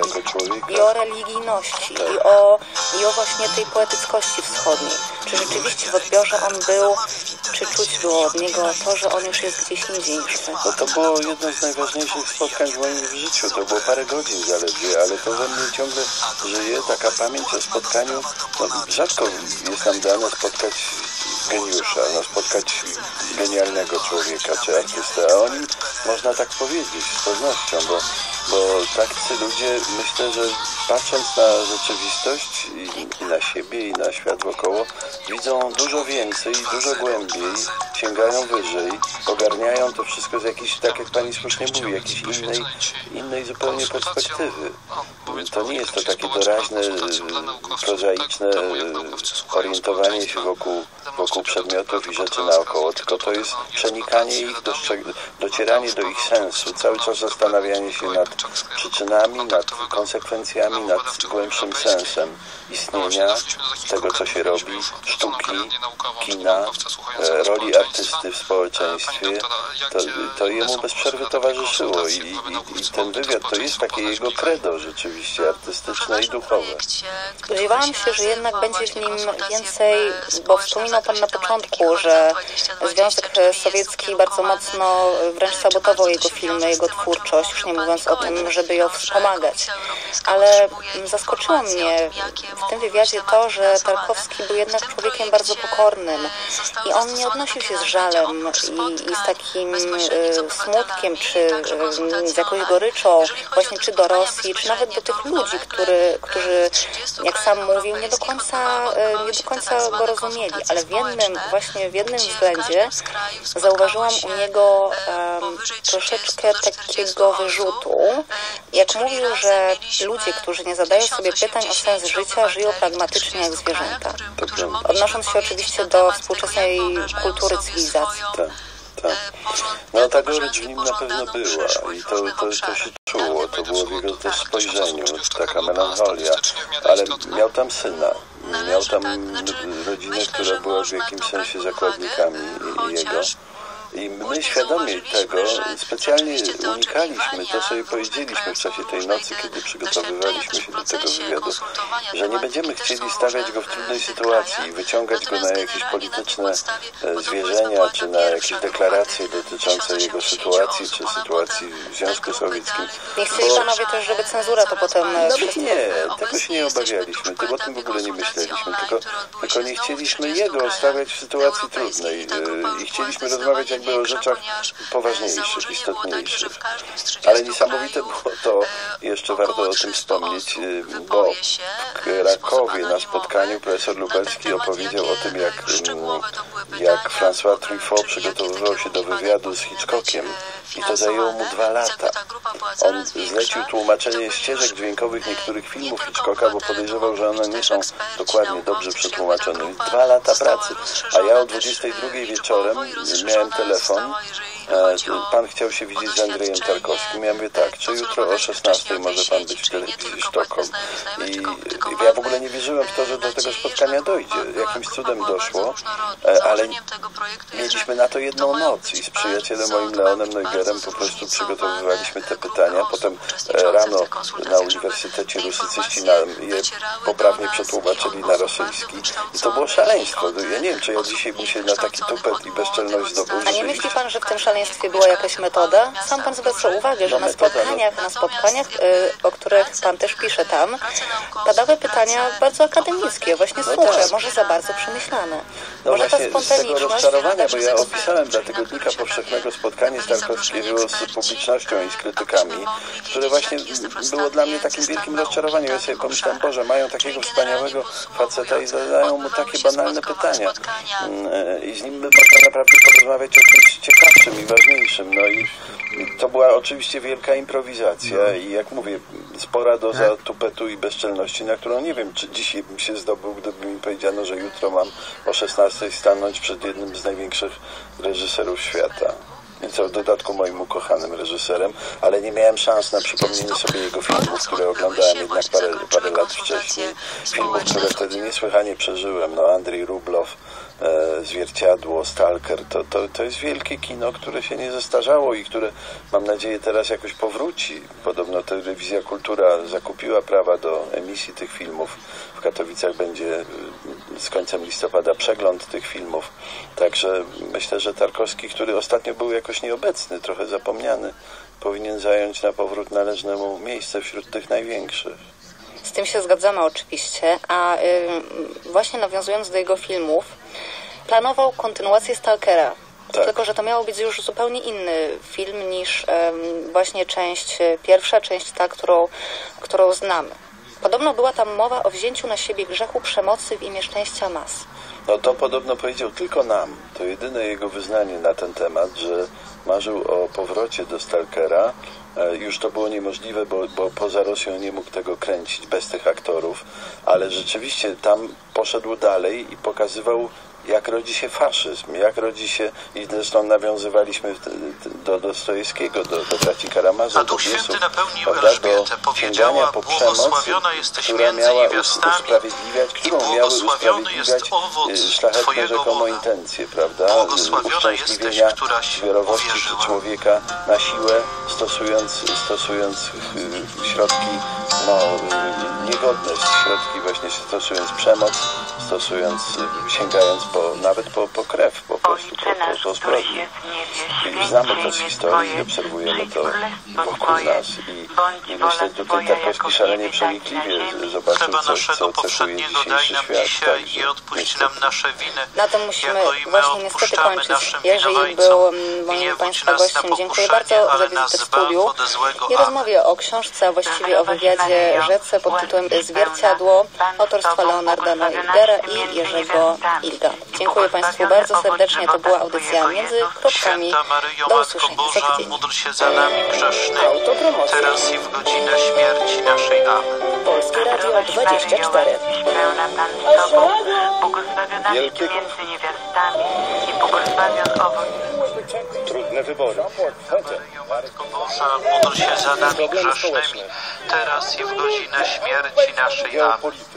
i o religijności, i o, i o właśnie tej poetyckości wschodniej. Czy rzeczywiście w odbiorze on był, czy czuć było od niego to, że on już jest gdzieś indziejszy? No to było jedno z najważniejszych spotkań w moim życiu. To było parę godzin zaledwie, ale to we mnie ciągle żyje taka pamięć o spotkaniu. No, rzadko jest nam dane spotkać geniusza, no, spotkać genialnego człowieka czy artystę, a o nim można tak powiedzieć z pewnością, bo, bo tacy ludzie, myślę, że patrząc na rzeczywistość i, i na siebie i na świat wokoło, widzą dużo więcej, dużo głębiej, sięgają wyżej, ogarniają to wszystko z jakiejś, tak jak Pani słusznie mówi, jakiejś innej, innej zupełnie perspektywy. To nie jest to takie doraźne, prozaiczne orientowanie się wokół, wokół przedmiotów i rzeczy naokoło, tylko to jest przenikanie ich, docieranie do ich sensu, cały czas zastanawianie się nad przyczynami, nad konsekwencjami, nad głębszym sensem istnienia, tego co się robi, sztuki, kina, roli artysty w społeczeństwie. To, to jemu bez przerwy towarzyszyło i, i, i ten wywiad to jest takie jego credo rzeczywiście artystyczne i duchowe. Spodziewałam się, że jednak będzie w nim więcej, bo wspominał Pan na początku, że Związek Sowiecki bardzo mocno wręcz sabotował jego filmy, jego twórczość, już nie mówiąc o tym, żeby ją wspomagać. Ale zaskoczyło mnie w tym wywiadzie to, że Tarkowski był jednak człowiekiem bardzo pokornym i on nie odnosił się z żalem i, i z takim y, smutkiem, czy y, z jakąś goryczą właśnie czy do Rosji, czy nawet do tych ludzi, który, którzy, jak sam mówił, nie do końca, y, nie do końca go rozumieli, ale w jednym, właśnie w jednym względzie zauważyłam u niego um, troszeczkę takiego wyrzutu, jak mówił, że ludzie, którzy nie zadają sobie pytań o sens życia, żyją pragmatycznie jak zwierzęta. Odnosząc się oczywiście do współczesnej kultury cywilizacji. Tak, tak. No ta gorycz w nim na pewno była i to, to, to się czuło, to było w jego też spojrzeniu, taka melancholia, ale miał tam syna, miał tam rodzinę, która była w jakimś sensie zakładnikami jego I my świadomie tego specjalnie unikaliśmy, to sobie powiedzieliśmy w czasie tej nocy, kiedy przygotowywaliśmy się do tego wywiadu, że nie będziemy chcieli stawiać go w trudnej sytuacji i wyciągać go na jakieś polityczne zwierzenia, czy na jakieś deklaracje dotyczące jego sytuacji, czy sytuacji w Związku Sowieckim. Nie chcieli panowie też, żeby cenzura to potem... Nawet nie, tego się nie obawialiśmy, o tym w ogóle nie myśleliśmy, tylko, tylko nie chcieliśmy jego stawiać w sytuacji trudnej i chcieliśmy rozmawiać jakby o rzeczach poważniejszych, istotniejszych. Ale niesamowite było to, jeszcze warto o tym wspomnieć, bo w Krakowie na spotkaniu profesor Lubelski opowiedział o tym, jak, jak François Truffaut przygotowywał się do wywiadu z Hitchcockiem i to zajęło mu dwa lata. On zlecił tłumaczenie ścieżek dźwiękowych niektórych filmów Hitchcocka, bo podejrzewał, że one nie są dokładnie dobrze przetłumaczone. Dwa lata pracy. A ja o dwudziestej drugiej wieczorem miałem telefon. Pan chciał się widzieć z Andrzejem Tarkowskim. Ja mówię tak, czy jutro o szesnastej może pan być w telewizji Sztokholm. I ja w ogóle nie wierzyłem w to, że do tego spotkania dojdzie. Jakimś cudem doszło, ale mieliśmy na to jedną noc i z przyjacielem moim Leonem Neugerem po prostu przygotowywaliśmy te pytania. Potem rano na Uniwersytecie Rusycyści nam je poprawnie przetłumaczyli na rosyjski. I to było szaleństwo. Ja nie wiem, czy ja dzisiaj bym się na taki tupet i bezczelność zdobył. A nie myśli pan, że w tym szaleństwie była jakaś metoda? Sam pan zwraca uwagę, że na spotkaniach, na spotkaniach, o których pan też pisze tam, padały pytania bardzo akademickie, właśnie słuszne, może za bardzo przemyślane. No może ta spontaniczność... z tego rozczarowania, bo ja opisałem dla Tygodnika Powszechnego spotkanie Tarkowskiego z publicznością i z krytykami, które właśnie było dla mnie takim wielkim rozczarowaniem. Ja sobie pomyślałem, Boże, mają takiego wspaniałego faceta i zadają mu takie banalne pytania. I z nim by można naprawdę porozmawiać o czymś ciekawszym i ważniejszym. No i to była oczywiście wielka improwizacja i jak mówię, spora doza tupetu i bezczelności, na którą nie wiem, czy dzisiaj bym się zdobył, gdyby mi powiedziano, że jutro mam o szesnastej stanąć przed jednym z największych reżyserów świata. I co w dodatku moim ukochanym reżyserem, ale nie miałem szans na przypomnienie sobie jego filmów, które oglądałem jednak parę, parę lat wcześniej. Filmów, które wtedy niesłychanie przeżyłem. No, Andrzej Rublow, e, Zwierciadło, Stalker, to, to, to jest wielkie kino, które się nie zestarzało i które, mam nadzieję, teraz jakoś powróci. Podobno Telewizja Kultura zakupiła prawa do emisji tych filmów. W Katowicach będzie z końcem listopada przegląd tych filmów. Także myślę, że Tarkowski, który ostatnio był jakoś nieobecny, trochę zapomniany, powinien zająć na powrót należne mu miejsce wśród tych największych. Z tym się zgadzamy oczywiście, a y, właśnie nawiązując do jego filmów, planował kontynuację Stalkera. Tak. Tylko że to miało być już zupełnie inny film niż y, właśnie część pierwsza, część ta, którą, którą znamy. Podobno była tam mowa o wzięciu na siebie grzechu przemocy w imię szczęścia mas. No to podobno powiedział tylko nam. To jedyne jego wyznanie na ten temat, że marzył o powrocie do Stalkera. Już to było niemożliwe, bo, bo poza Rosją nie mógł tego kręcić bez tych aktorów, ale rzeczywiście tam poszedł dalej i pokazywał, jak rodzi się faszyzm, jak rodzi się, i zresztą nawiązywaliśmy do Dostojewskiego, do, do braci Karamazow, do Biesów, Elżbietę, powiedziała, po błogosławiona jesteś między niewiastami, i błogosławiony jest owoc Twojego łona. intencje, prawda? Błogosławiona jesteś, któraś uwierzyła. Człowieka na siłę, stosując, stosując środki, no, niegodność, środki właśnie stosując przemoc, stosując, sięgając po, nawet po, po krew, po prostu, po, po, po zbrodni. I znamy to z historii i obserwujemy to wokół nas. I, i myślę, że tutaj Tarkowski szalenie przenikliwie zobaczył, co, co cechuje dzisiejszy świat. I odpuść nam nasze winy. Na tym musimy właśnie niestety kończyć. Jerzy był moim Państwa gościem. Dziękuję bardzo za wizytę w studiu i rozmowie o książce, a właściwie o wywiadzie Rzece pod tytułem Zwierciadło autorstwa Leonarda Neugera i Jerzego Ilga. Dziękuję Państwu bardzo serdecznie. To była audycja Między Kropkami. Do usłyszenia za tydzień. Módl się za nami grzesznymi, teraz i w godzinę śmierci naszej. Amen. Polskie Radio dwadzieścia cztery. Błogosławiona między niewiastami i błogosławion owoc. Trudne wybory. Matko Boża, módl się za nami grzesznymi, teraz i w godzinę śmierci naszej. Amen.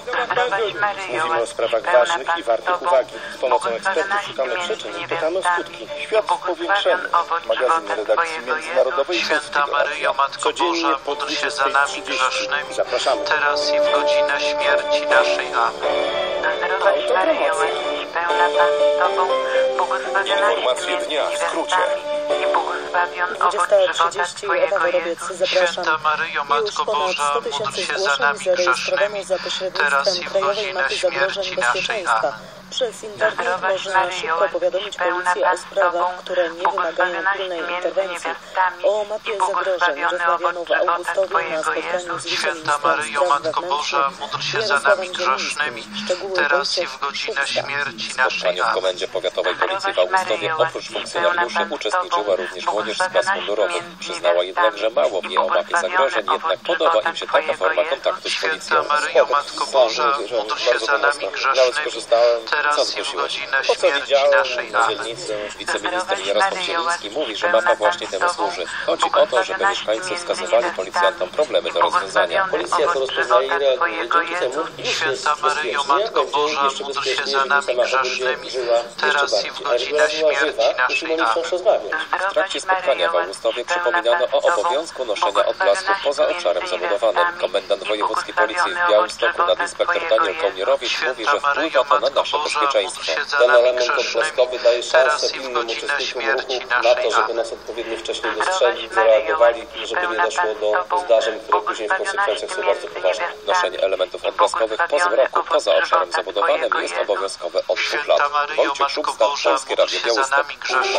Mówimy o sprawach ważnych i wartych uwagi. Z pomocą ekspertów szukamy przyczyn i pytamy o skutki. Świat w powiększeniu. Magazyn redakcji międzynarodowej Święta Maryjo, Matko Boża, módl się za nami grzesznymi, zapraszamy. Teraz i w godzinę śmierci naszej. Amen. Zdrowaś Maryjo, łaski pełna Pan z Tobą, błogosławionaś Informacje dnia w skrócie. i błogosławion owoc dwudziesta żywota trzydzieści, Twojego Ewa Worobiec, Jezus. zapraszam. Święta Maryjo, Już Matko ponad Boża, sto módl tysięcy się za zgłoszeń nami zarejestrowano grzesznymi, za teraz i pośrednictwem w Krajowej godzinę Mapy Zagrożeń śmierci naszej. Bezpieczeństwa. Amen. Przez internet Zdrowaś można Maryjo, szybko łaski powiadomić pełna policję Pan o z sprawach, Tobą, które nie wymagają błogosławionaś pilnej między interwencji. niewiastami O i mapie zagrożeń błogosławiony rozmawiano owoc w żywota Augustowie na Twojego spotkaniu Jezus. z Święta wiceministrem Maryjo, spraw Matko Boża, wewnętrznych módl się za Jarosławem nami grzesznymi, Zielińskim. Szczegóły teraz i Wojciech w godzinę Szufta. śmierci W naszej. spotkaniu w Komendzie Powiatowej Policji w Augustowie oprócz funkcjonariuszy uczestniczyła również młodzież z klas mundurowych. Przyznała jednak, że mało wie o mapie zagrożeń, jednak podoba im się taka forma kontaktu z policją. Święta Maryjo, Matko Boża, módl się za nami grzesznymi, teraz i w godzinę śmierci naszej. Amen. Wiceminister Jarosław Zieliński mówi, że mapa właśnie temu służy. Chodzi o to, żeby mieszkańcy wskazywali policjantom problemy do rozwiązania. Policja to rozpoznaje i reaguje. Dzięki temu już jest Święta Maryjo, Matko Boża, módl się za nami grzesznymi, teraz i w godzinę śmierci naszej. Amen. W trakcie spotkania w Augustowie przypominano o obowiązku noszenia odblasków poza obszarem zabudowanym. Komendant wojewódzki policji w Białymstoku, nadinspektor Daniel Kołnierowicz, mówi, że wpływa to na nasze bezpieczeństwo. Ten element odblaskowy daje szansę innym uczestnikom ruchu na to, żeby nas odpowiednio wcześniej dostrzegli, zareagowali, żeby nie doszło do zdarzeń, które później w konsekwencjach są bardzo poważne. Noszenie elementów odblaskowych po zmroku poza obszarem zabudowanym jest obowiązkowe od dwóch lat. Wojciech Szubsta, Polskie Radio Białystok.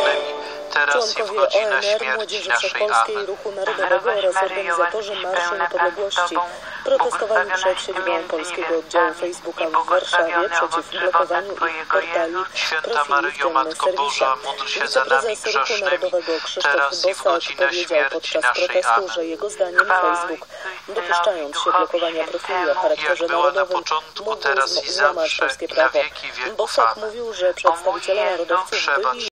Członkowie O N R, Młodzieży Wszechpolskiej, Ruchu Narodowego oraz organizatorzy Marszu Niepodległości protestowali przed siedzibą polskiego oddziału Facebooka w Warszawie przeciw blokowaniu ich portali, profili w tym serwisie. Wiceprezes Ruchu Narodowego Krzysztof Bosak powiedział podczas protestu, że jego zdaniem Facebook, dopuszczając się blokowania profili o charakterze narodowym, mógł złamać polskie prawo. Bosak mówił, że przedstawiciele narodowców byli